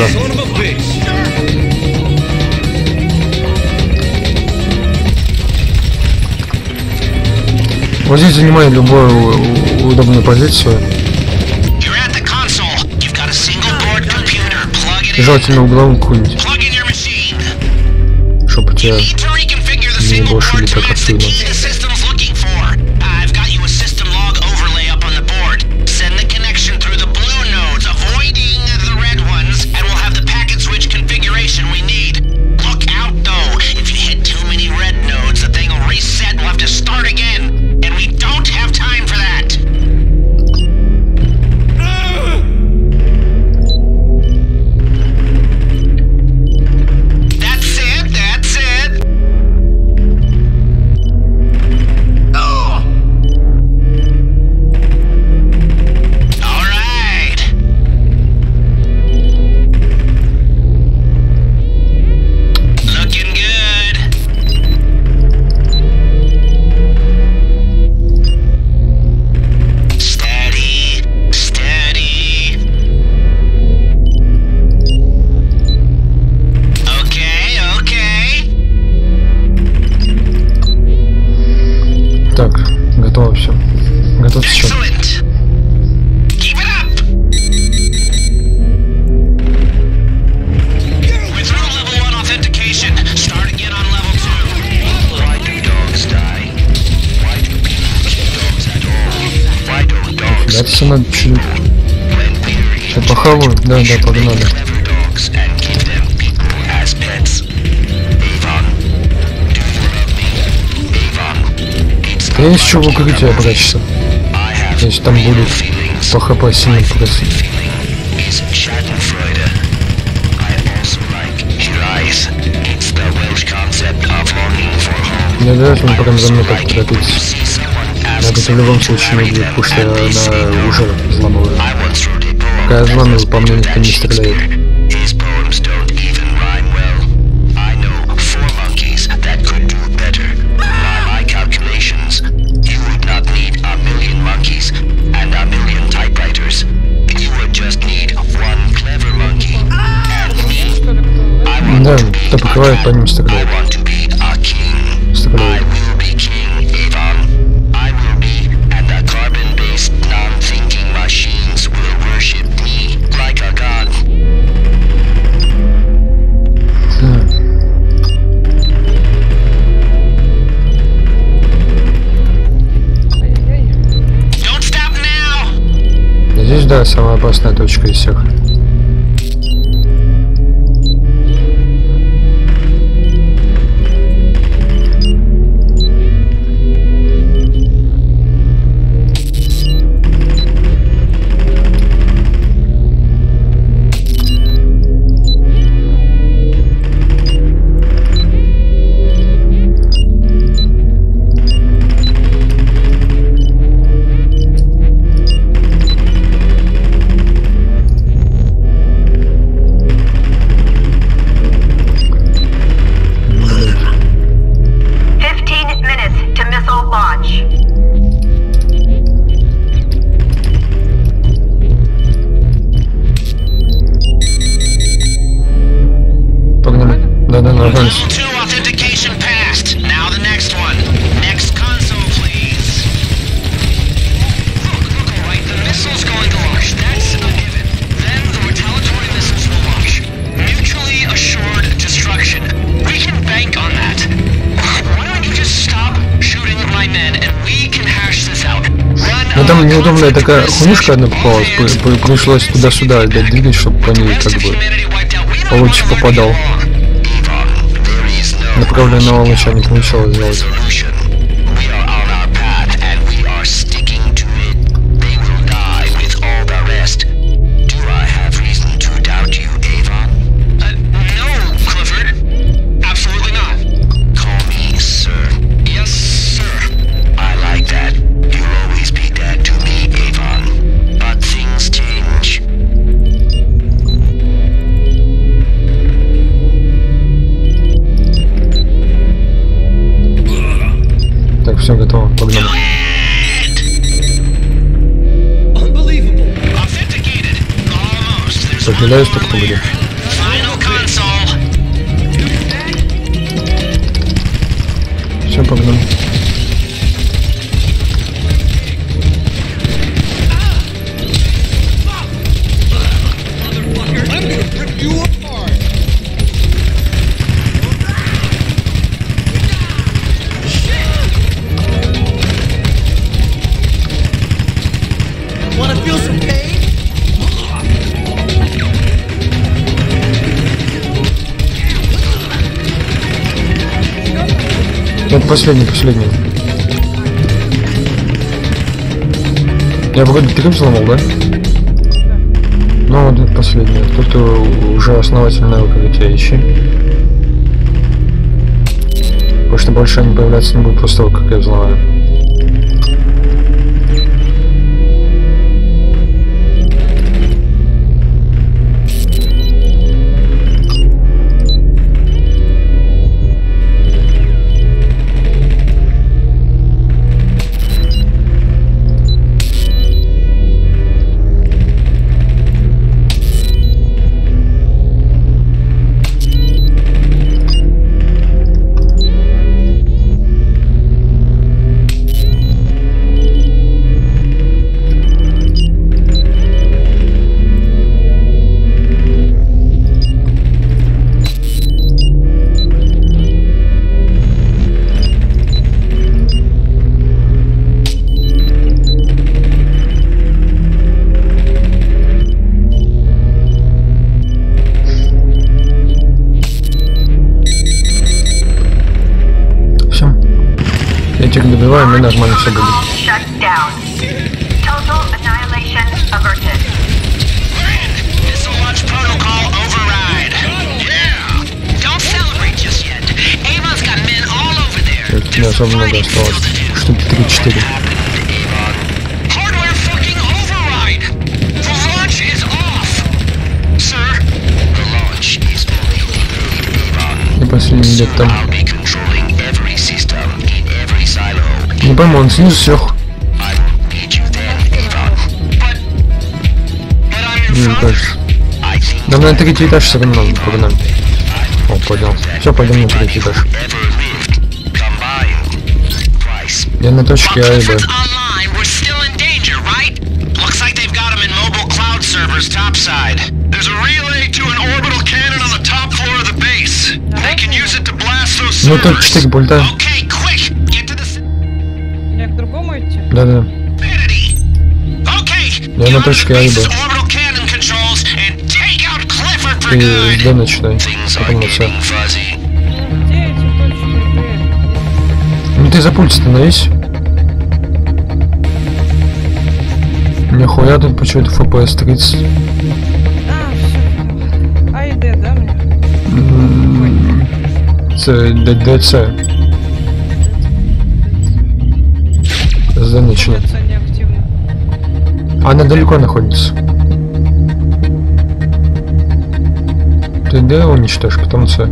Вот здесь занимай любую удобную позицию. Желательно угловую какую-нибудь. Чтоб у тебя не было шибить так активно. Дальше надо чуть. Я похаваю? Да, погнали. Я еще в укрытие прячься. Если там будет по хп сильно просить. Не обязательно прям за мной так торопиться. Это в любом случае не будет, потому что она уже взламывает. Пока я взламываю, по мне никто не стреляет. Да, кто покрывает, по ним стреляет. Стреляет. Здесь, да, самая опасная точка из всех. Там неудобная такая хунюшка одна попалась, пришлось туда-сюда двигать, чтобы по ней как бы получше попадал. Направленного луча не получилось сделать. Все готово, погнали. Подглядаешь только погоди. Все, погнали. Это последний. Я вроде 3 взломал, да? Ну, вот это последний. Тут уже основательное укрытие ищи. Потому что больше они появляться не будут после того, как я взломаю. убивай, мы нормально все будет. Shut down. Total annihilation averted. Missile launch protocol override. Yeah. Don't celebrate just yet. Avon's got men all over there. Это не особо много осталось. Штуки 3-4. Hardware fucking override. The launch is off. Sir, the launch is only approved, Avon. И последний где-то там. I'll be controlling every system in every silo. Не пойму, он снизу сверху. I will meet you then, Avon. But I'm your Мне father. кажется. I think Нам на третий этаж все равно надо, погнали. О, пойдем. Все, пойдем на третий этаж. ever lived. Combined. Price. Я на точке А и Б. Clifford's online. We're still in danger, right? Looks like they've got them in mobile cloud servers topside. There's a relay to an orbital cannon on the top floor of the base. They can use it to blast those Ну тут servers. 4 пульта. Okay, quick! Get to the Мне к другому идти? Да-да. sanity. Okay. Я на get точке onto А the и Б. base's orbital cannon controls and take out Clifford for Ты good. с Д начинай. Things are Потом на С. getting fuzzy. Ну, где эти точки Д? Ну ты за пульт становись. Нихуя тут почему-то FPS 30. А, все. А и Д, да, мне? ДЦ. С Д начинай. Становится неактивно. Она далеко находится. Ты Д уничтожь, потом С.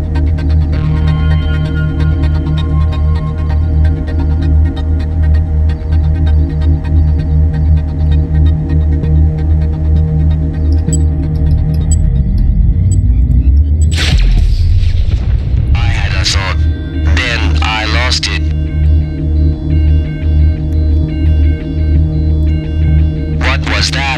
I had a thought. Then I lost it. What was that?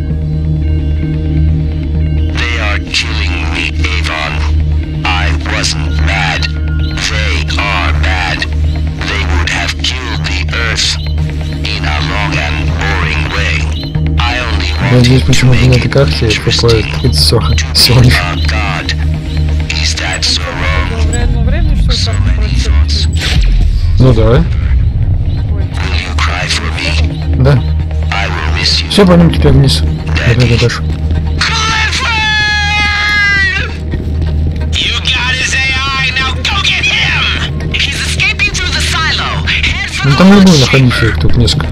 They are killing me, Avon. I wasn't mad. They are bad. They would have killed the Earth in a long and boring way. I only Я здесь wanted to почему-то на make этой it карте FPS interesting. 30 To всего be лишь. a god. Is that so wrong? В реальном времени, что ли, So там many thoughts. Ну да, Ой, Will you cry for me? да. I will miss you. Все, пойдем теперь вниз. На третий этаж. Clifford! You got his AI, now go get him! He's escaping through the silo. Head for Ну the там любую launch находите, их тут несколько.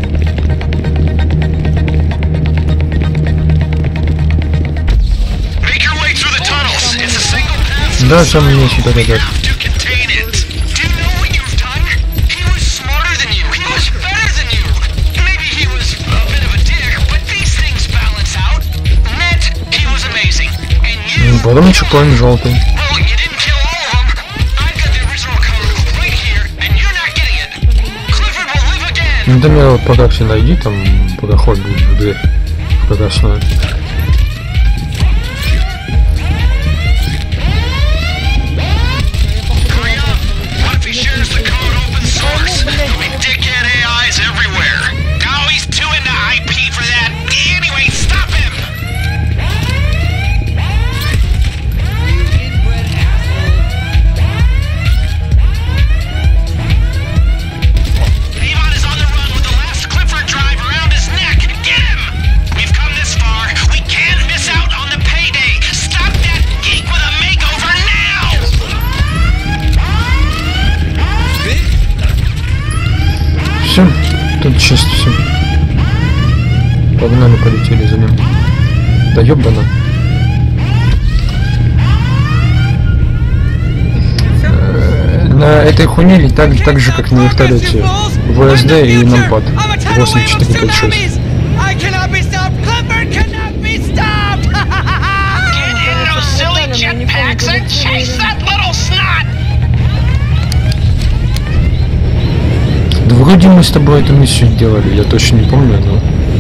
Make your way through the tunnels. It's a single path. Да, сам мне сюда We дадут. have to contain it. Do you know what you've done? He was smarter than you. He was better than you. Maybe he was a bit of a dick, but these things balance out. Net, he was amazing. And you, Потом чекоин желтый. well, you didn't kill all of them. I've got the original code right here, and you're not getting it. Clifford will live again. Ну ты меня вот пока все найди, там подоход будет в дверь. Красную. Hurry up. What if he shares the code open source? There'll be dickhead AIs everywhere. No, he's too into IP for that. Anyway, stop him. Avon is on the run with the last Clifford drive around his neck. Get him! We've come this far. We can't miss out on the payday. Stop that geek with a makeover now! Все, тут чисто все. Погнали, полетели за ним. Да ёбана. На этой хуйне летали так же, как на вертолете. ВСД и нампад. 8456. I cannot be stopped! Clifford cannot be stopped! Get in those silly jetpacks and chase that little snot! Да вроде мы с тобой эту миссию делали, я точно не помню, но...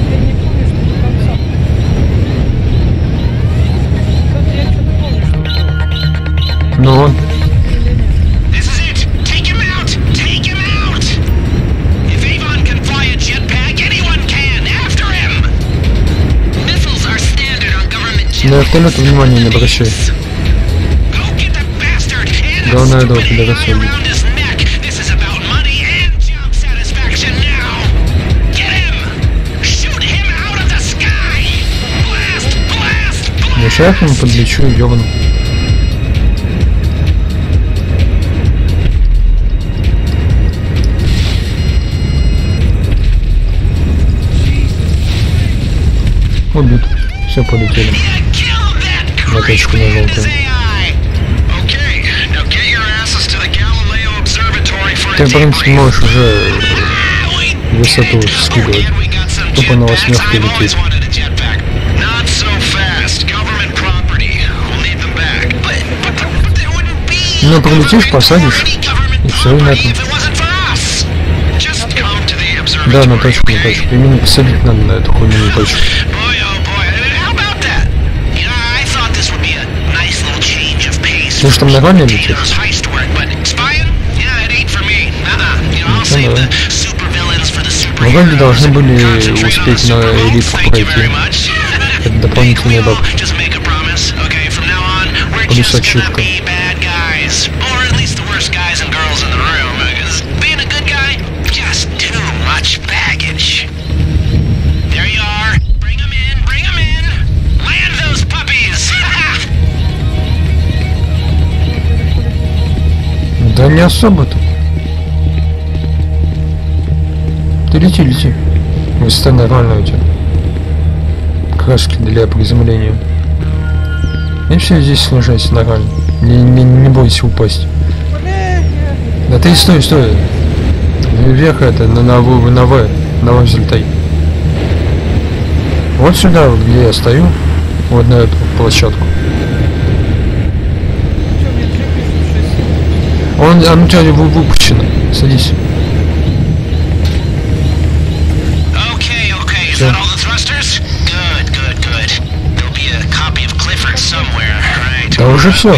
Ну вот. This is it! Take him out! Take him out! If Avon can fly a jetpack, anyone can! After him! Missiles are standard on government На вертолет внимания не обращай. Go get the bastard and Главное, the этого stupid пидораса AI убить. around his neck. This is about money and job satisfaction. Сейчас я к нему подлечу, ёбан. Убит. Все, полетели. На точку на желтую. Ты, в принципе, можешь уже высоту скидывать. Тупо на восьмерке лететь. Ну, пролетишь, посадишь, и все, и на этом. Да, на точку. Именно посадить надо на эту хуйню, на точку. Ты же там нормально летишь? Ну, да. Мы вроде должны были успеть на элитку пройти. Это дополнительный баб. Плюс ачивка. Да не особо-то. Ты лети. Высота нормальная у тебя. Краски для приземления. И все, здесь сложайся нормально. Не бойся упасть. Да ты стой. Вверх это, на В взлетай. Вот сюда, вот где я стою. Вот на эту площадку. Он у тебя выпущено. Садись. Все. Да уже все.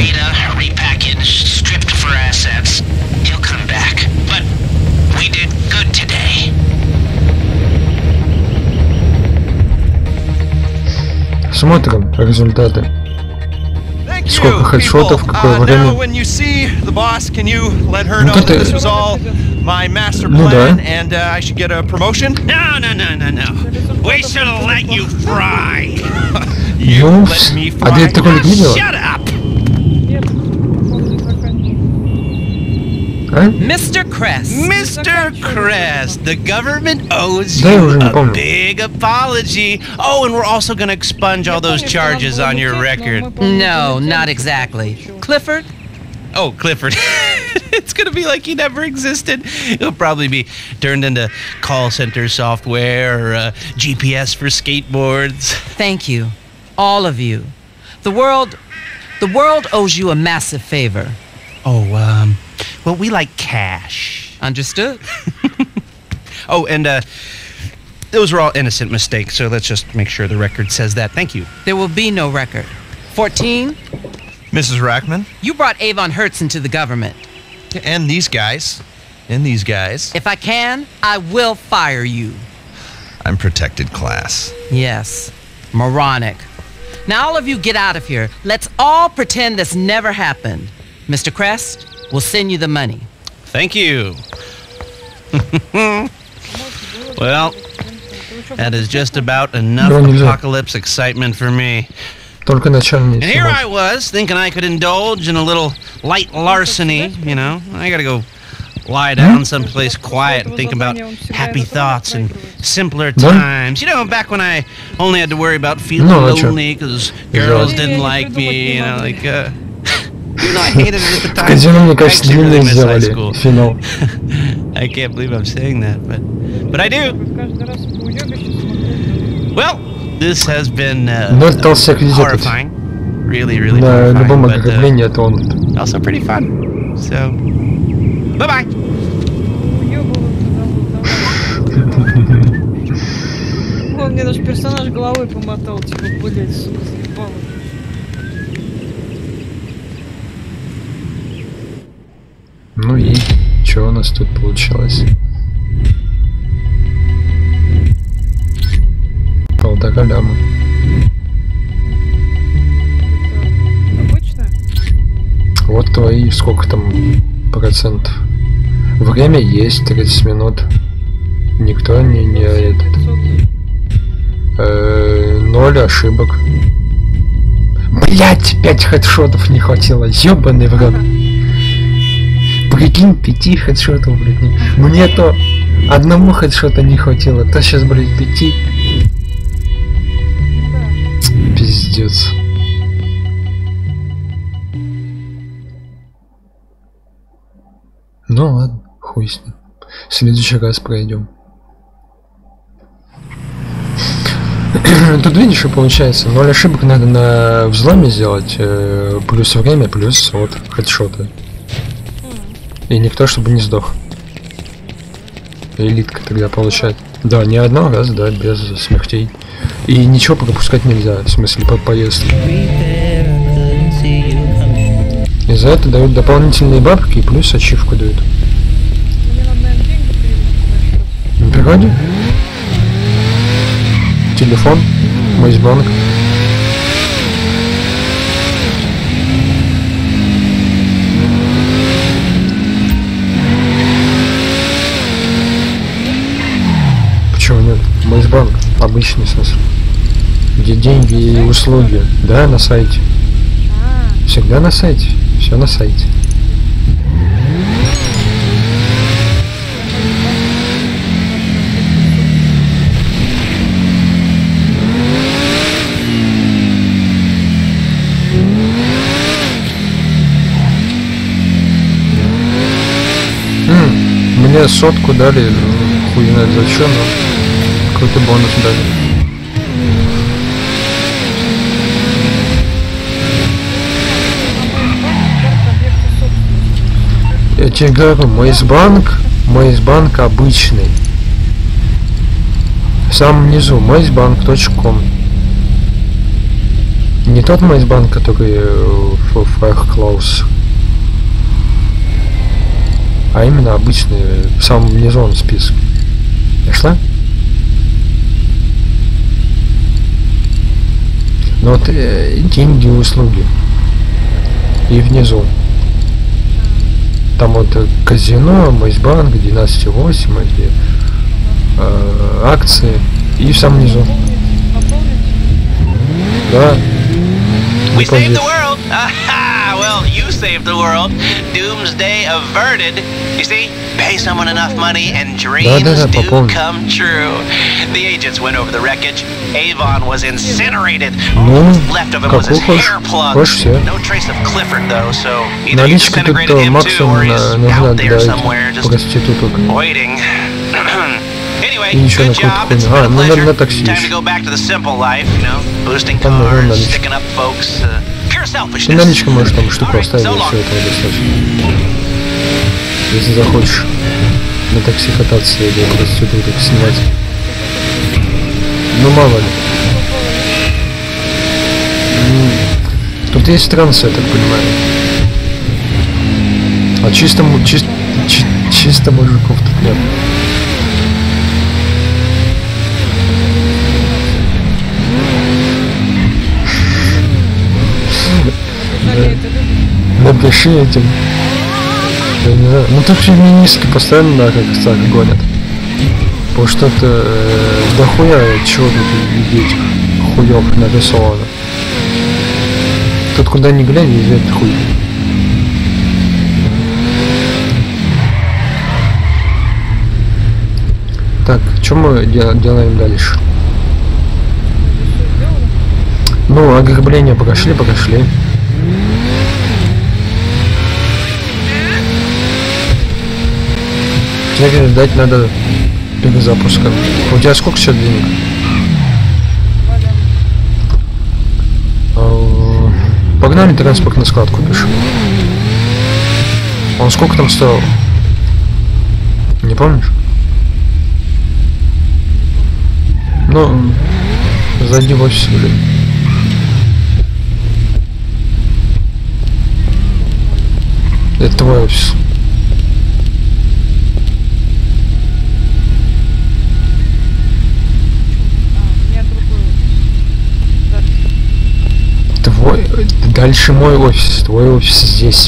Смотрим результаты. Сколько хедшотов, какое время. Ну да. Ну, а ты такой не видела? Mr. Crest, the government owes you a big apology. Oh, and we're also going to expunge all those charges on your record. No, not exactly. Clifford? Oh, Clifford. It's going to be like he never existed. He'll probably be turned into call center software or GPS for skateboards. Thank you, all of you. The world owes you a massive favor. Oh, well, we like cash. Understood. Oh, and those were all innocent mistakes, so let's just make sure the record says that. Thank you. There will be no record. 14? Mrs. Rackman? You brought Avon Hertz into the government. And these guys. If I can, I will fire you. I'm protected class. Yes. Moronic. Now all of you get out of here. Let's all pretend this never happened. Mr. Crest, we'll send you the money. Thank you. Well, that is just about enough apocalypse excitement for me. And here I was, thinking I could indulge in a little light larceny, you know. I gotta go lie down someplace quiet and think about happy thoughts and simpler times. You know, back when I only had to worry about feeling lonely because girls didn't like me, you know, like, you know, I hated it at the time. I actually really miss high school. I can't believe I'm saying that, but I do. Well, this has been horrifying. Really, really horrifying, but also pretty fun. So, bye-bye. Мне наш персонаж головой помотал, типа, блять, сука, заебало. Ну и что у нас тут получилось? Полтора ляма. Обычно? Вот твои, сколько там процентов? Время есть, 30 минут. Никто не этот. 0 ошибок. Блять, 5 хедшотов не хватило, ёбаный в рот. Прикинь, 5 хедшотов, блядь. Мне то одному хедшота не хватило, то сейчас, блядь, 5. Пиздец. Ну ладно, хуй с ним. В следующий раз пройдем. Тут видишь, что получается, 0 ошибок надо на взломе сделать, плюс время, плюс вот хедшоты. И никто чтобы не сдох. Элитка тогда получает. Да, не одного раза, да, без смертей. И ничего пропускать нельзя, в смысле по поездке. И за это дают дополнительные бабки и плюс ачивку дают. На природе? Телефон, мой банк. Почему нет? Мой банк, обычный смысл. Где деньги и услуги, да, на сайте. Всегда на сайте, все на сайте. Мне сотку дали, хуй знает зачем, но какой-то бонус дали. Я тебе говорю, мой банк обычный. В самом низу, moisbank.com. Не тот моисбанк, который в FireClose. А именно обычный, в самом низу он список. Нашла? Ну вот деньги и услуги. И внизу. Там вот казино, Моисбанк, 12.8, эти акции. И в самом низу. Да. We saved the world! Aha! Well, you saved the world. Doomsday averted. You see, pay someone enough money and dreams do come true. The agents went over the wreckage. Avon was incinerated. All left of him was his hair plug. No trace of Clifford, though, so either he disintegrated him too, or he's out there somewhere just waiting. Anyway, good job. It's been a pleasure. Time to go back to the simple life, you know, boosting cars, sticking up folks, pure selfishness. Наличка можешь там штуку оставить, все этого достаточно. Если захочешь на такси кататься или проституток снимать. Ну мало ли. Тут есть трансы, я так понимаю. А чисто мужиков тут нет. Напиши этим. Я не знаю. Ну тут феминистки постоянно, да, как так гонят. Потому что это дохуя чего тут видеть хуёв нарисовано. Тут куда ни глянь, везде хуй. Так, что мы делаем дальше? Ну, ограбление прошли. Теперь ждать надо перезапуска. У тебя сколько сейчас денег? Погнали транспорт на склад купишь. Он сколько там стоил? Не помнишь? Ну, зайди в офис, блин. Это твой офис. Твой... Дальше мой офис. Твой офис здесь.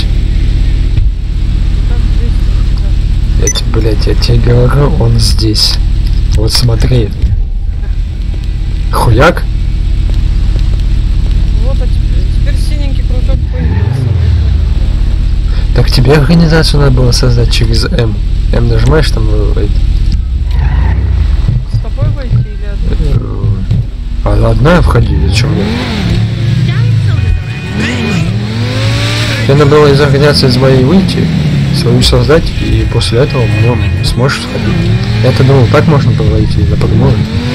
Блять, я тебе говорю, он здесь. Вот смотри. Хуяк? Вот, а теперь Так тебе организацию надо было создать через М. М нажимаешь, там С тобой войти или одна? одна входи, зачем мне? Тебе надо было из организации своей выйти, свою создать, и после этого сможешь сходить. Я-то думал, так можно войти напрямую.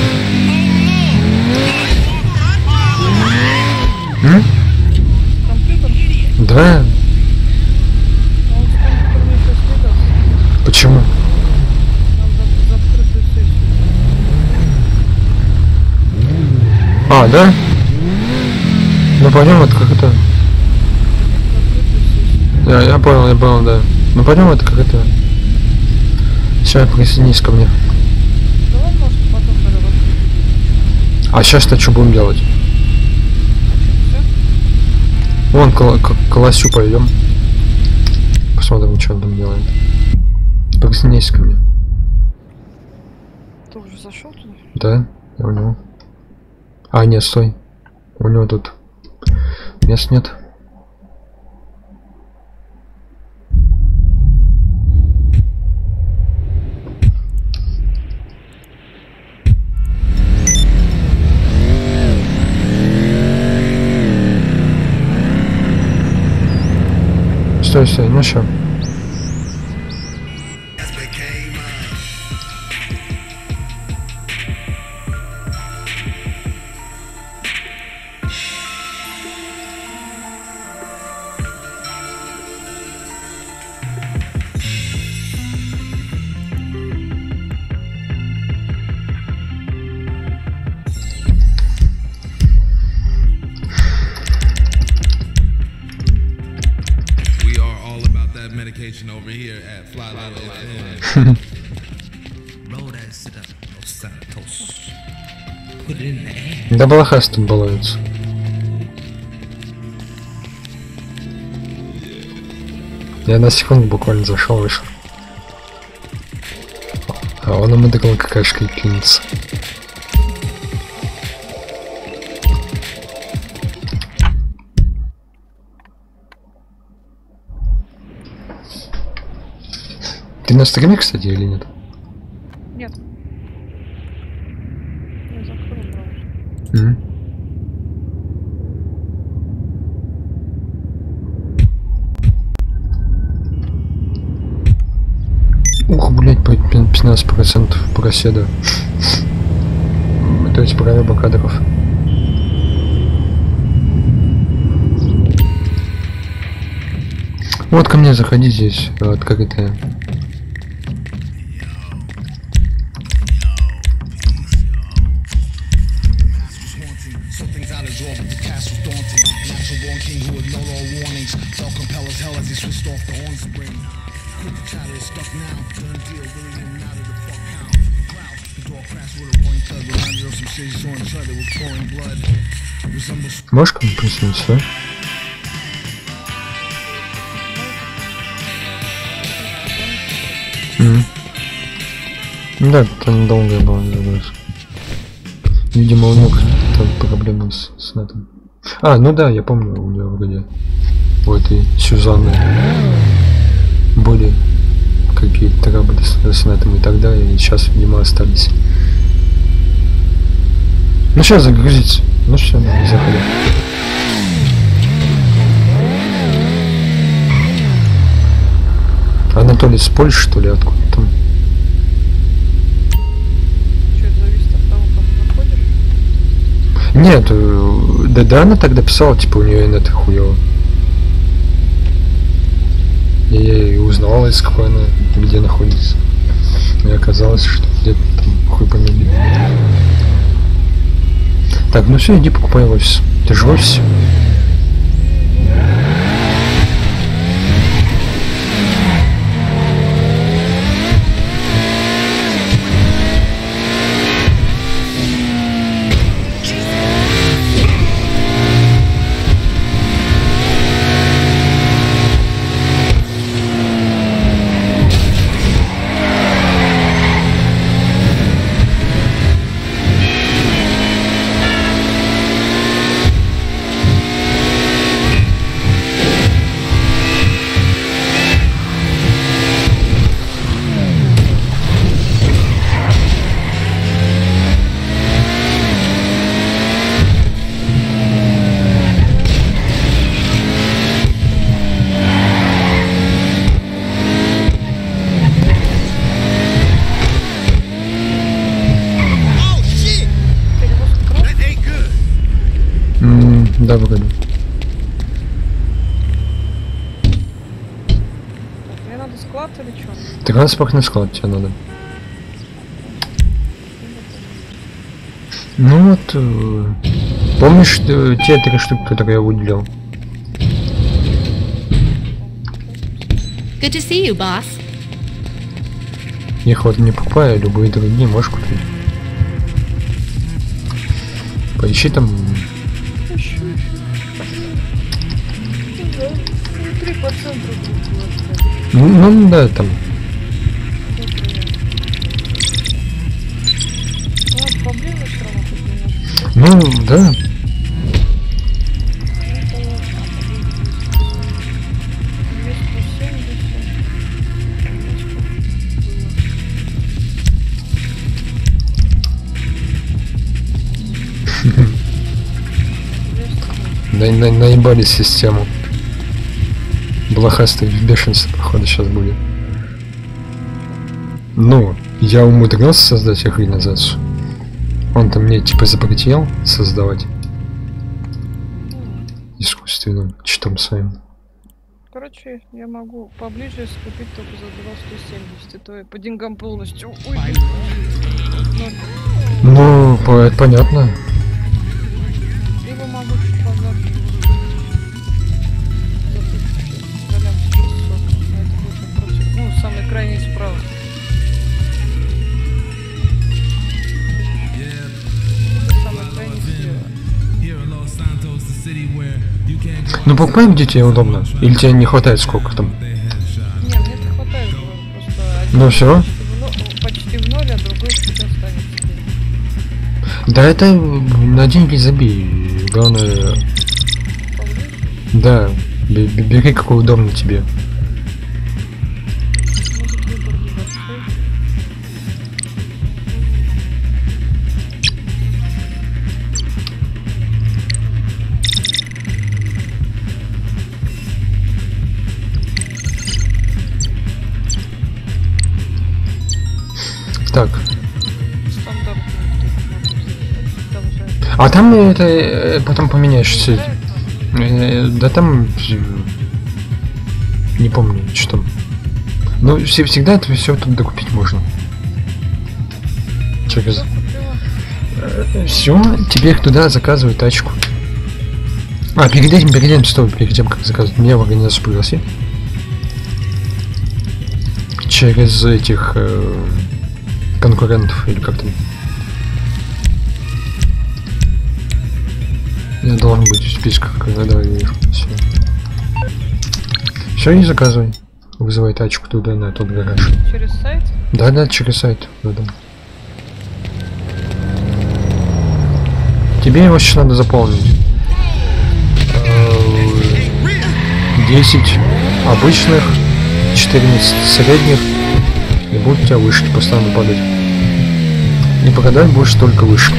Да. Почему? А, да? Ну пойдем, это как это. Я понял, да. Ну пойдем, это как это. Сейчас присоединись ко мне. А сейчас-то что будем делать? Вон к Лосю пойдем. Посмотрим, что он там делает. Присоединись ко мне. Ты уже зашел туда? Да, я у него. А, нет, стой. У него тут мест нет. Стой, ну что? Over here at Fly FM. Roll that shit up, Los Santos. Put it in the air. Да балахас тут балуется. Я на секунду буквально зашел, вышел. А он ему догнал какашкой кинется. Ты на стриме, кстати, или нет? Нет. Я закрыл браузер. Ух, блять, 15% проседа. То есть прораба кадров. Вот ко мне заходи здесь, вот как это. Можешь ко мне присоединиться, да? Да, там долгая была загрузка. Видимо, у него там проблемы с нетом. А, ну да, я помню, у него вроде у этой Сюзанны были какие-то трабли с нетом и так далее, и сейчас, видимо, остались. Ну сейчас загрузится. Ну все, заходи. Анатолий с Польши, что ли, откуда там? Что, это зависит от того, как ты заходишь? Нет, да, она тогда писала, типа, у нее инет хуёво. Я и узнала, из какой она, где находится. И оказалось, что где-то там хуй пойми. Так, ну все, иди покупай офис. Ты же в офисе. Да, вроде. Мне надо склад или что? Транспорт на склад тебе надо. Ну вот, помнишь те 3 штуки, которые я выделил? Good to see you, boss. Их вот не покупаю, любые другие можешь купить. Поищи там. 3%. Ну да, там. Поближе все равно тут немножко. Ну да. Наебали систему. Блохастый в бешенстве, походу, сейчас будет. Ну, я умудрился создать организацию. Он-то мне типа запретил создавать искусственным читом своим. Короче, я могу поближе скупить только за 270, то и по деньгам полностью. Ой, ну, это понятно. Либо могу чуть позади. Ну, самый крайний справа. Ну покупаем, где тебе удобно. Или тебе не хватает сколько там? Не, мне это хватает просто. Ну все. Почти в ноль, а другой чуть останется. Да это на деньги забей. Главное. Да, бери какой удобно тебе. Так. А там это потом поменяешь. Да там не помню, что там. Ну, всегда это все тут докупить можно. Через... Все, теперь туда заказывай тачку. А, перед этим, стой, перед тем, как заказывать, меня в организацию пригласи. Через этих конкурентов, или как там. Я должен быть в списках, когда я вижу. Все, и заказывай. Вызывай тачку туда, на тот гараж. Через сайт? Да, через сайт. Да. Тебе его сейчас надо заполнить. 10 обычных, 14 средних, и будут у тебя вышки постоянно падать. Не попадать будешь только вышки.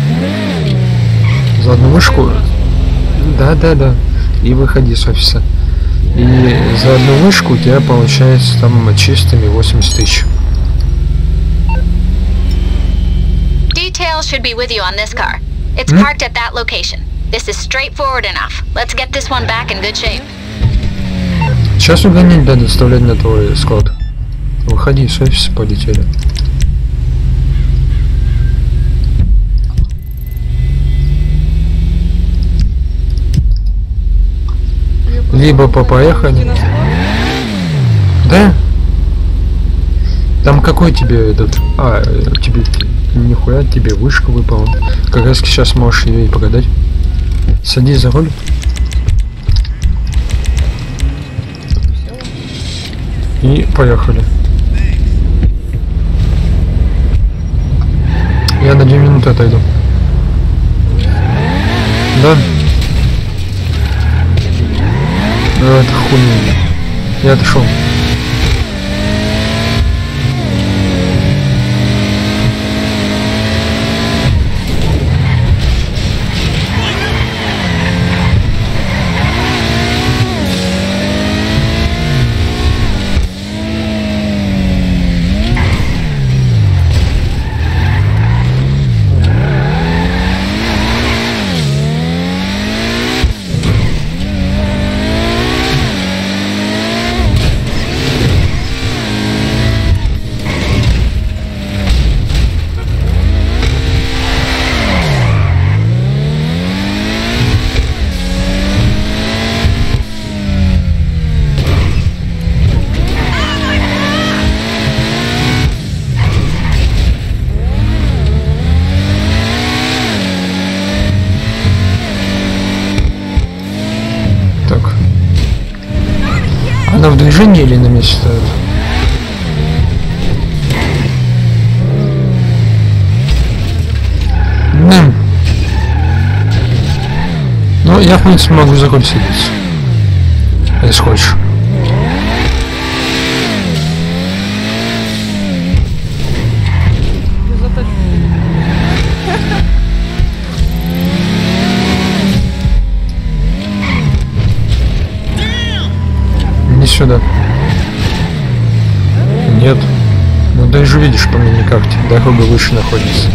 За одну вышку. Да. И выходи с офиса. И за одну вышку у тебя получается там чистыми 80 тысяч. Details should be with you on this car. It's parked at that location. This is straightforward enough. Let's get this one back in good shape. Сейчас угонять, да, доставлять на твой склад. Выходи с офиса, полетели. Либо поехали. Да? Там какой тебе этот... А, тебе... Нихуя, тебе вышка выпала. Как раз сейчас можешь ее и погадать. Садись за руль. И поехали. Я на 2 минуты отойду. Да? Это хуйня. Я отошел. движение или на месте стоят? Ну, я в принципе могу за руль садиться. Если хочешь. Не сюда. Нет. Ну ты же видишь по мини-карте, дорога выше находится.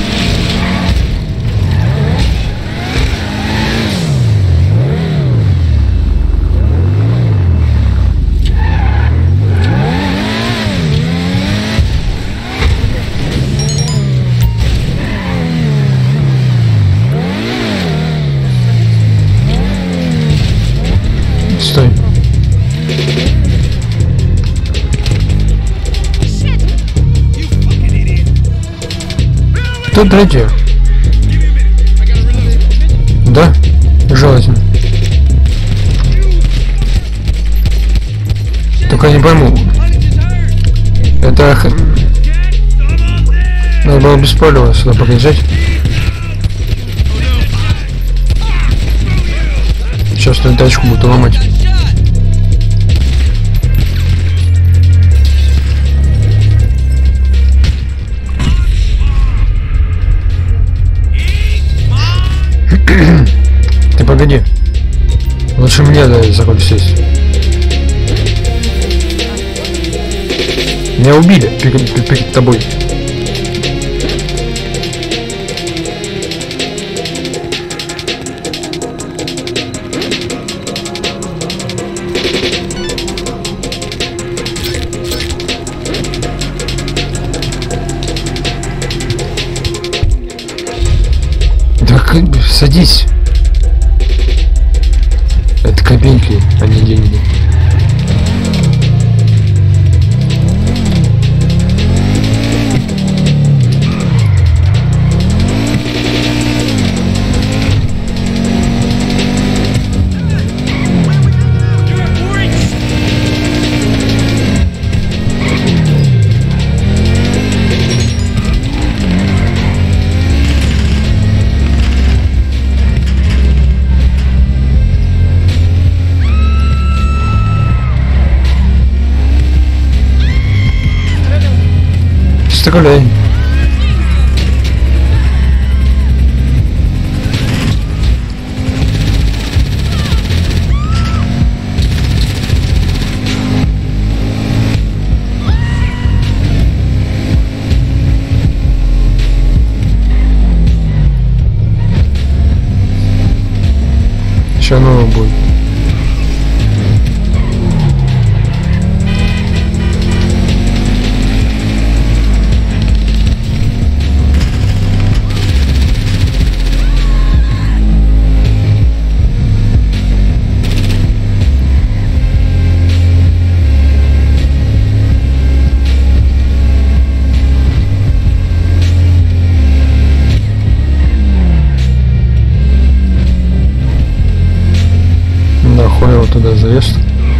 Стой. Тут радио. Да, желательно. Только не пойму. Это... Надо было без палева сюда подъезжать. Сейчас я тачку буду ломать. Ты погоди. Лучше мне дай за руль сесть. Меня убили перед тобой. Садись. Это копейки, а не деньги. Стреляй. Сейчас новое будет. Туда заезд.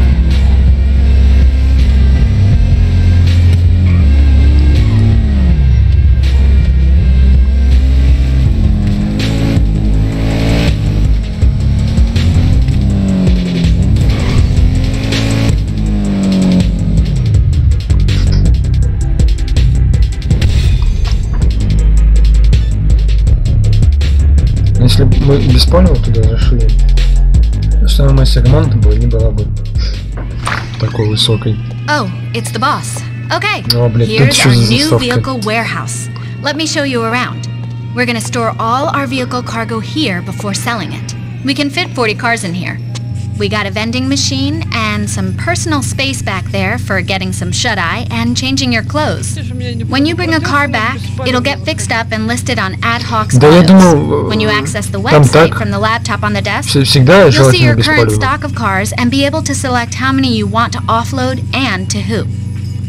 Если бы мы без палева туда зашли, стоимость ремонта бы не была бы такой высокой. Oh, it's the boss. Okay, О, блядь, here's our new vehicle warehouse. Let me show you around. We're gonna store all our vehicle cargo here before selling it. We can fit 40 cars in here. We got a vending machine and some personal space back there for getting some shut-eye and changing your clothes. When you bring a car back, it'll get fixed up and listed on ad hoc photos. When you access the website from the laptop on the desk, you'll see your current stock of cars and be able to select how many you want to offload and to who.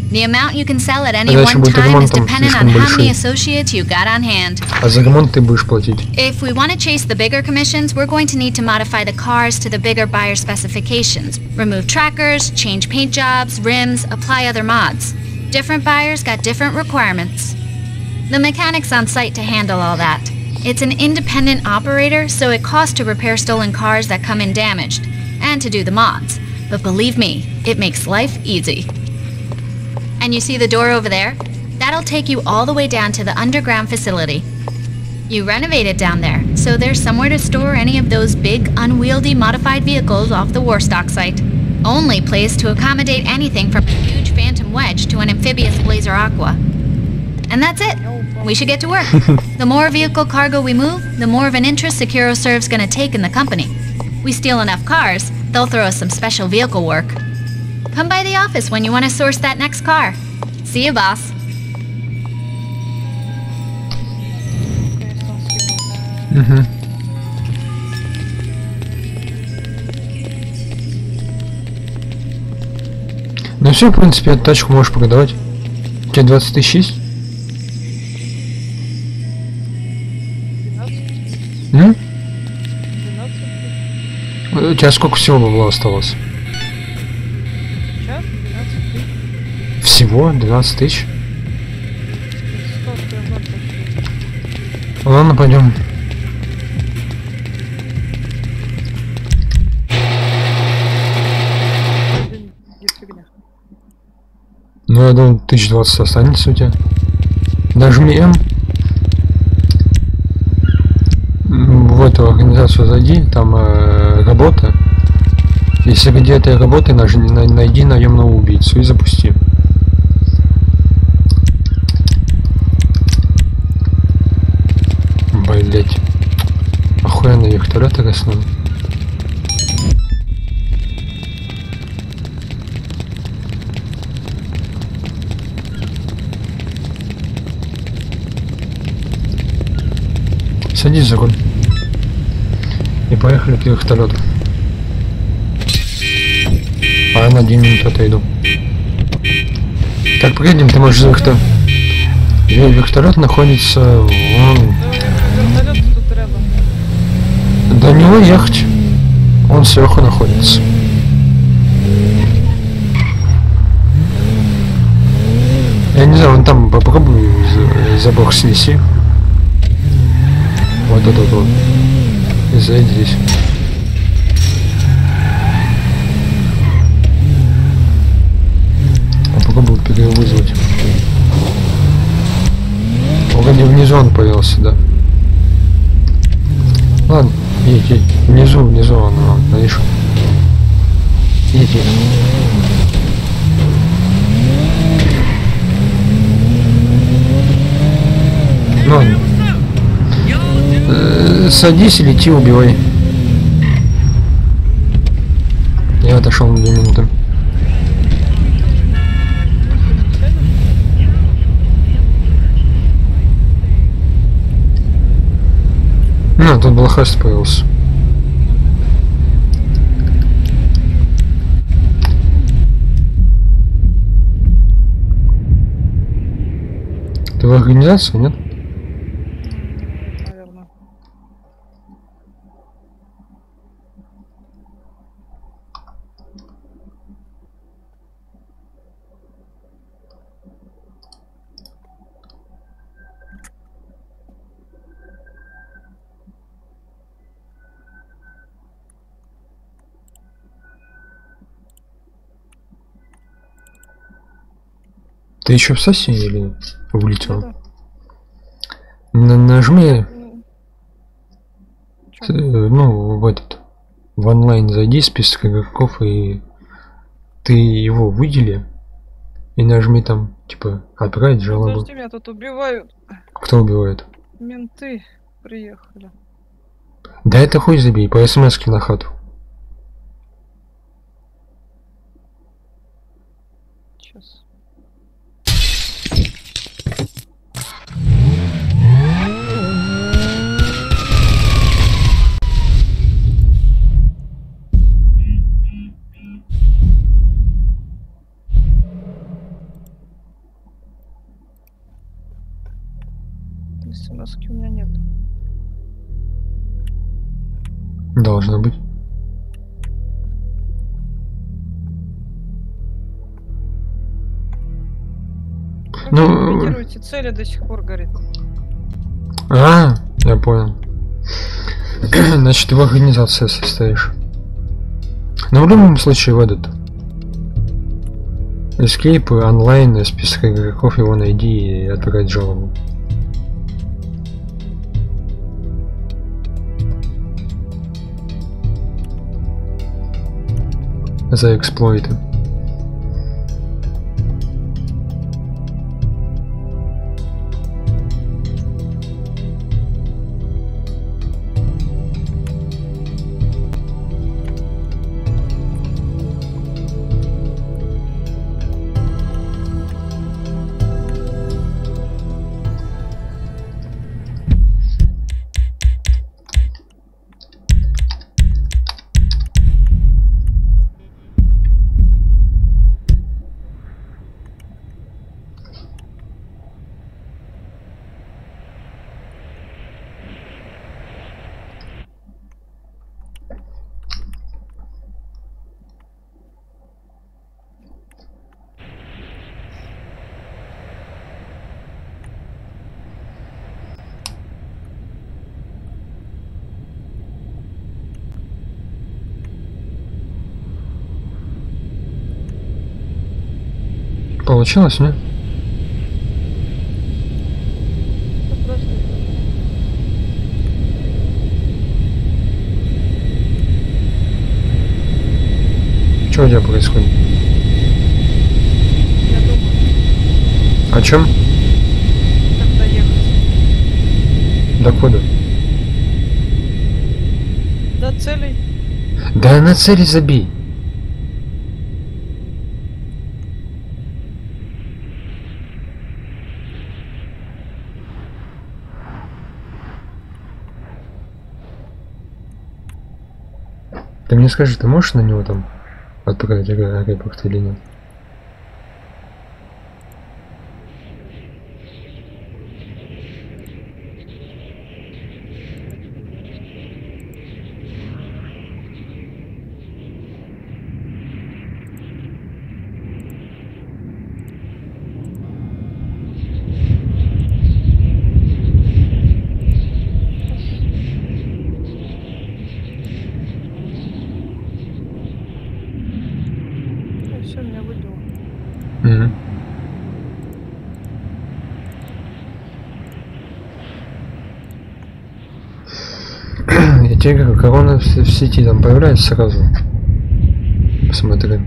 The amount you can sell at any one time is dependent on how many associates you got on hand. А за ремонт ты будешь платить. If we want to chase the bigger commissions, we're going to need to modify the cars to the bigger buyer specifications. Remove trackers, change paint jobs, rims, apply other mods. Different buyers got different requirements. The mechanics on site to handle all that. It's an independent operator, so it costs to repair stolen cars that come in damaged, and to do the mods. But believe me, it makes life easy. And you see the door over there? That'll take you all the way down to the underground facility. You renovated down there, so there's somewhere to store any of those big, unwieldy modified vehicles off the Warstock site. Only place to accommodate anything from a huge Phantom Wedge to an amphibious Blazer Aqua. And that's it. We should get to work. The more vehicle cargo we move, the more of an interest SecuroServe's gonna take in the company. We steal enough cars, they'll throw us some special vehicle work. Come by the office when you want to source that next car. See you, boss. Ну все, в принципе, эту тачку можешь продавать. У тебя 20 тысяч есть? 12. У тебя сколько всего бабла осталось? Сейчас 12 тысяч. Всего 12 тысяч? Сколько я вам Ладно, пойдем. Ну, я думаю, 1020 останется у тебя. Нажми М. В эту организацию зайди, там работа. Если где этой работы, найди наемного убийцу и запусти. Блять. Охуенный вертолет растнул. Садись за руль. И поехали к вертолету. А я на 1 минут отойду. Так, приедем, ты можешь за вертолет. Вертолет находится вон. Вертолет тут рядом. До него ехать. Он сверху находится. Я не знаю, вон там попробуй забор снеси. Вот этот вот. И зайди здесь. Попробую перевызвать. Вроде внизу он появился, да? Ладно, едь. Внизу он, видишь? Едь. Ну ладно. Садись и лети, убивай. Я отошел на 2 минуты. Ну, тут Блохаст появился. Ты в организации, нет? Наверное. Ты еще в сессии или улетел? Нажми. Ну, в этот. В онлайн зайди, список игроков, и ты его выдели. И нажми там, типа, отправить жалобу. Подожди, меня тут убивают. Кто убивает? Менты приехали. Да это хуй забей, по смс-ке на хату. Сейчас. доски у меня нет. Должно быть. Ну, комментируйте, цели до сих пор горит. А, я понял. Значит, ты в организации состоишь. Но в любом случае в этот Escape онлайн, список игроков, его найди и отправить жалобу. За эксплойты. Получилось, не? Что у тебя происходит? Я думаю. О чем? Как доехать? До куда? До целей. Да на цели забей. Ты мне скажи, ты можешь на него там отправить репорт или нет? Все, меня выдало. Я тебе говорю, корона в сети там появляется сразу. Посмотри.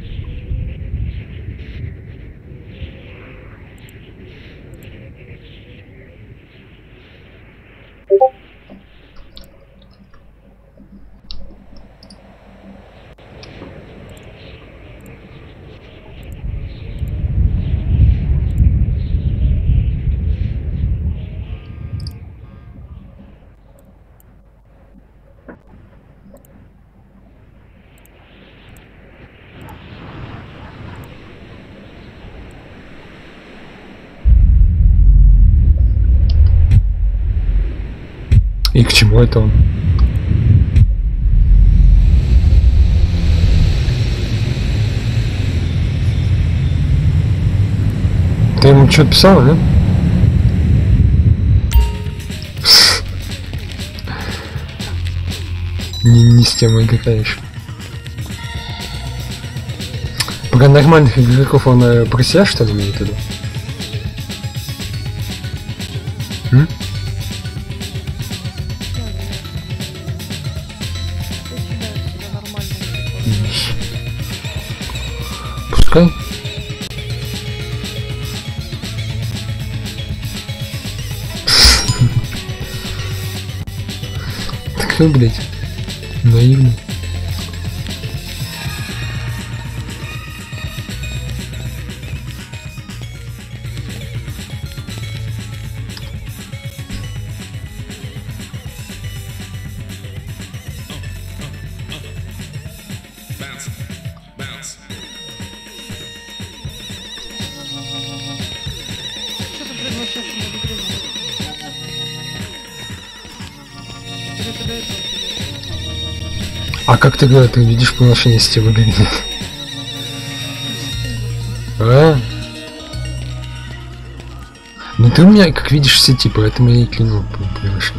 И к чему это он? Ты ему что-то писал, да? Не с тем играешь. Про нормальных игроков он про себя, что ли, имеет в виду? Пускай. Так, блять, наивный. Что ты предназначаешь? А как ты видишь по машине, если тебя выгонят? А? Ну ты у меня, как видишь, в сети, поэтому я и клянул по машине.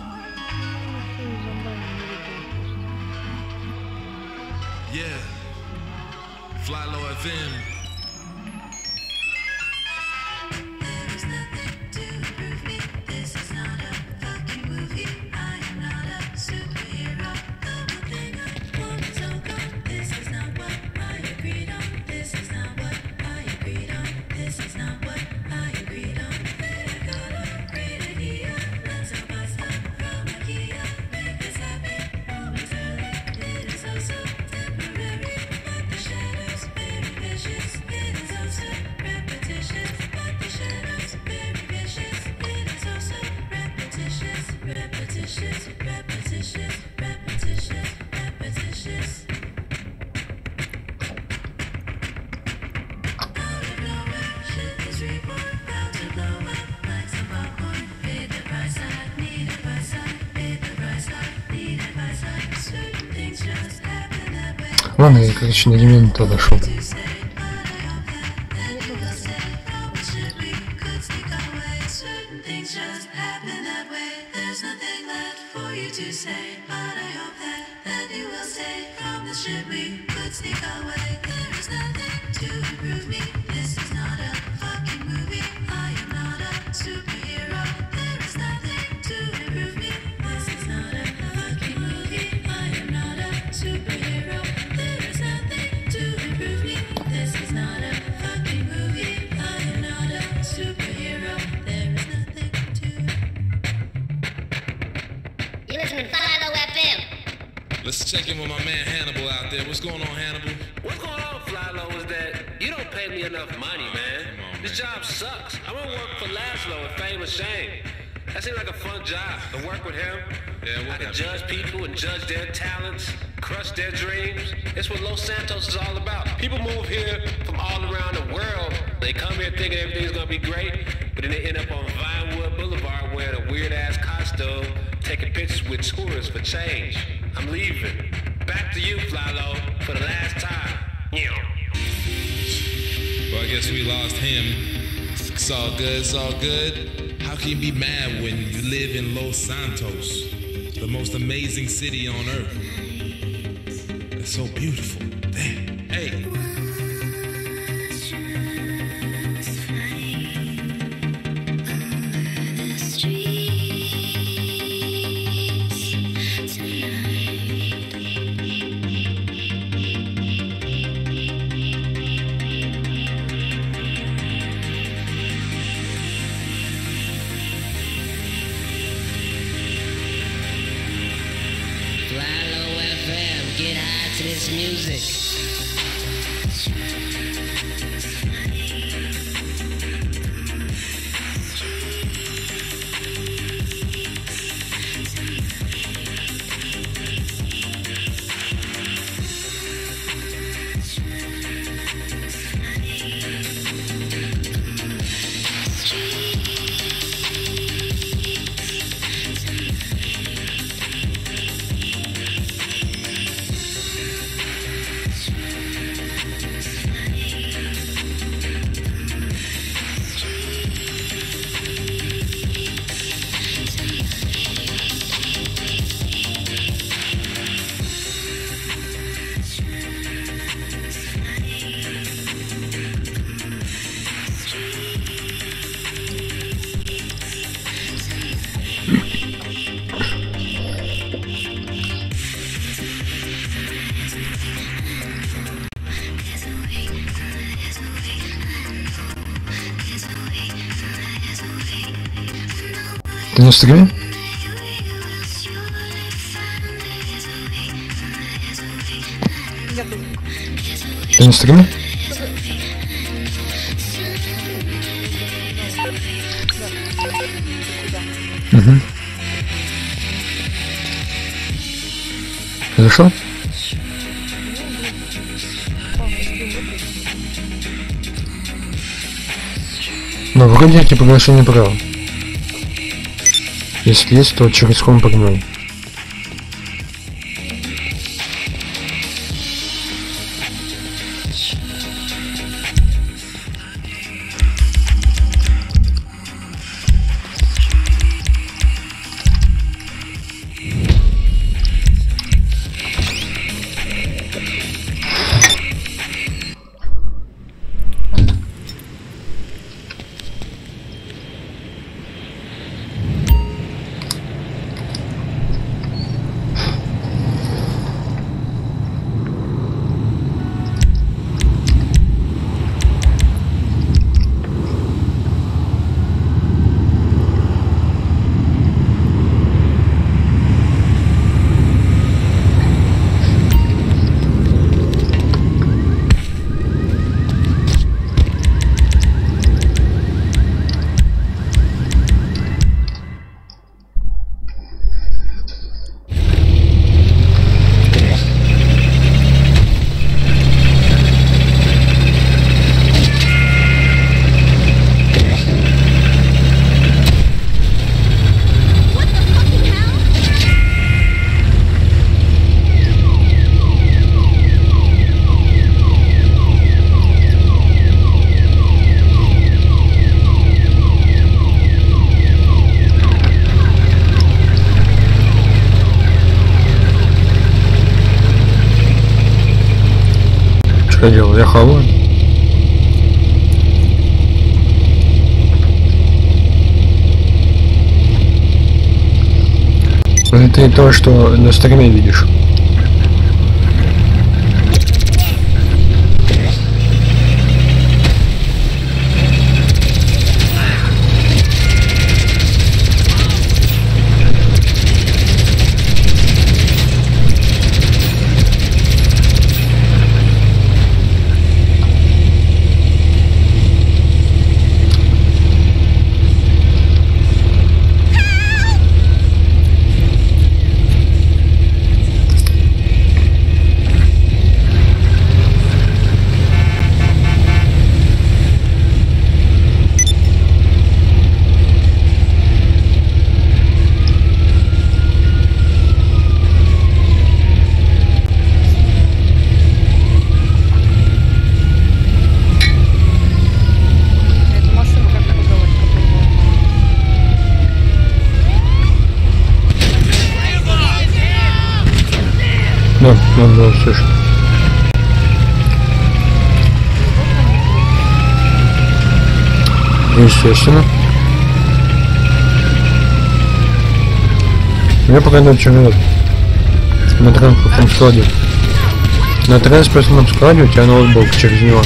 Ладно, я, короче, на Демину туда дошел. Let's check in with my man Hannibal out there. What's going on, Hannibal? What's going on, Flylo, is that you don't pay me enough money, man. This job sucks. I want to work for Laszlo at Famous Shame. That seems like a fun job, to work with him. Yeah, I can judge people and judge their talents, crush their dreams. It's what Los Santos is all about. People move here from all around the world. They come here thinking everything's going to be great, but then they end up on Vinewood Boulevard wearing a weird-ass costume, taking pictures with tourists for change. I'm leaving. Back to you, Flylo, for the last time. Well, I guess we lost him. It's all good, it's all good. How can you be mad when you live in Los Santos, the most amazing city on earth? It's so beautiful. Damn. Hey. Music. Ты на стриме? Ты на стриме? Угу. Хорошо? Но вроде эти приглашения брал. Если есть, то через хом погнал. Что я делаю? Я хаваю. Это то, что на стриме видишь. Да, слышно. Естественно. Мне пока нет чего нет. На транспортном складе. На транспортном складе у тебя ноутбук через него.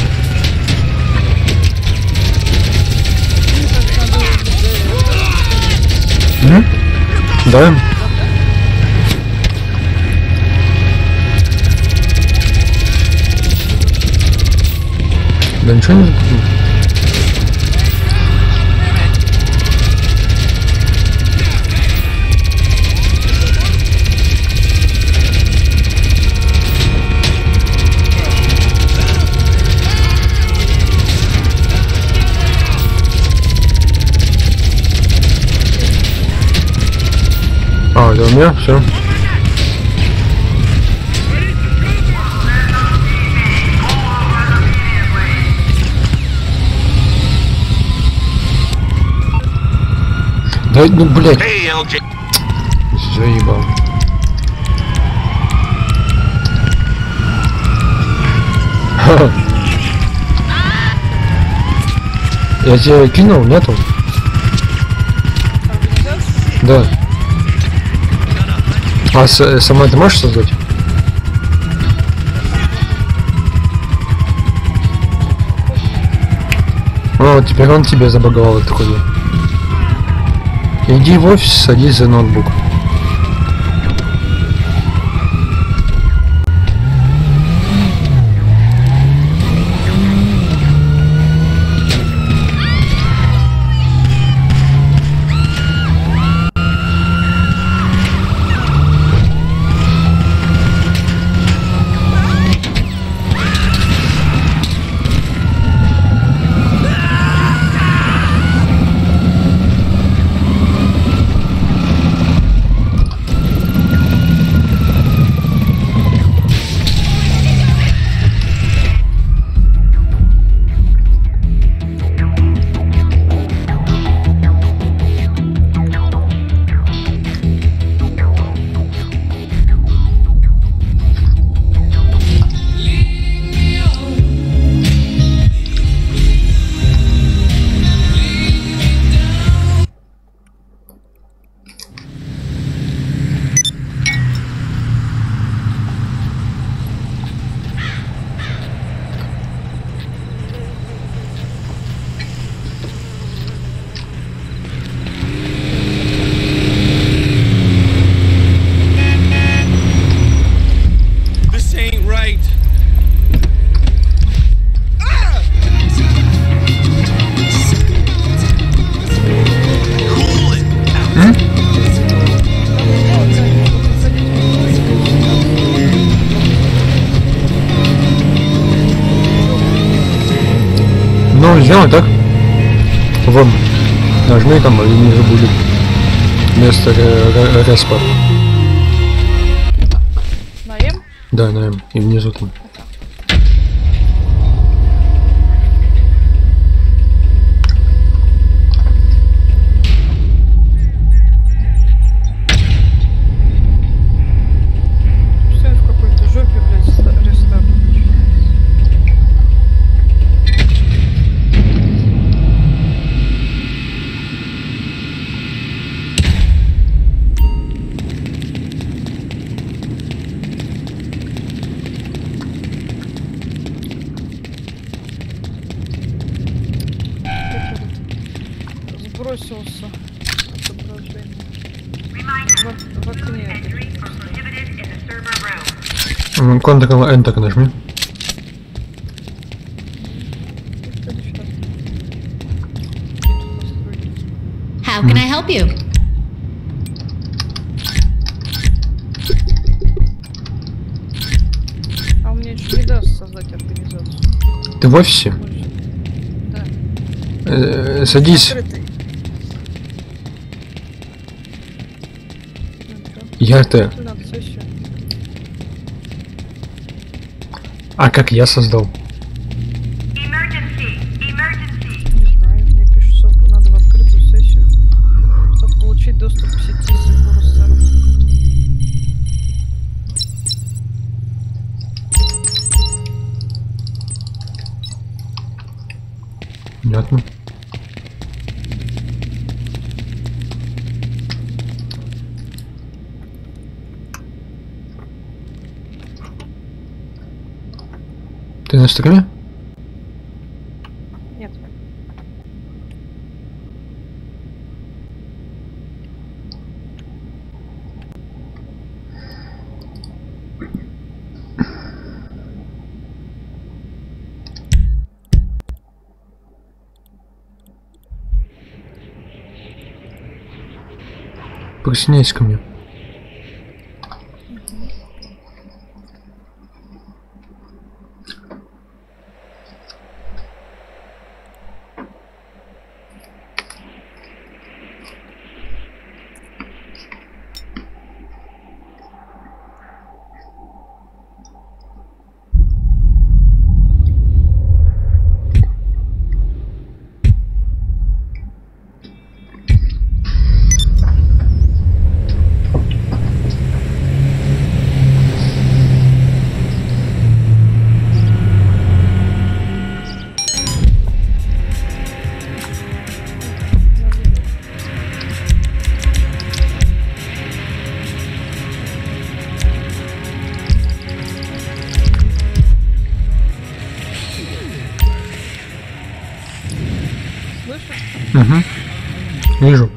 Да? Да ничего не запутал. А, это у меня все. Да, ну, блядь. Заебал. Я тебе кинул, нету? Да. А сама ты можешь создать? О, вот теперь он тебе забаговал эту хуйню. Иди в офис, садись за ноутбук. Ну, сделай так. Вон. Нажми там, и внизу будет вместо респа. На М? Да, на М. И внизу там. сбросился отображение. В окне. Ctrl-Enter нажми. How can I help you? А у меня еще не даст создать организацию. Ты в офисе? Да. Садись. Я-то. А как я создал? Не знаю, мне пишут, что надо в открытую сессию, чтобы получить доступ к сети Securus Server. Понятно. Ты на стриме? Нет. Присоединяйся ко мне. Вижу.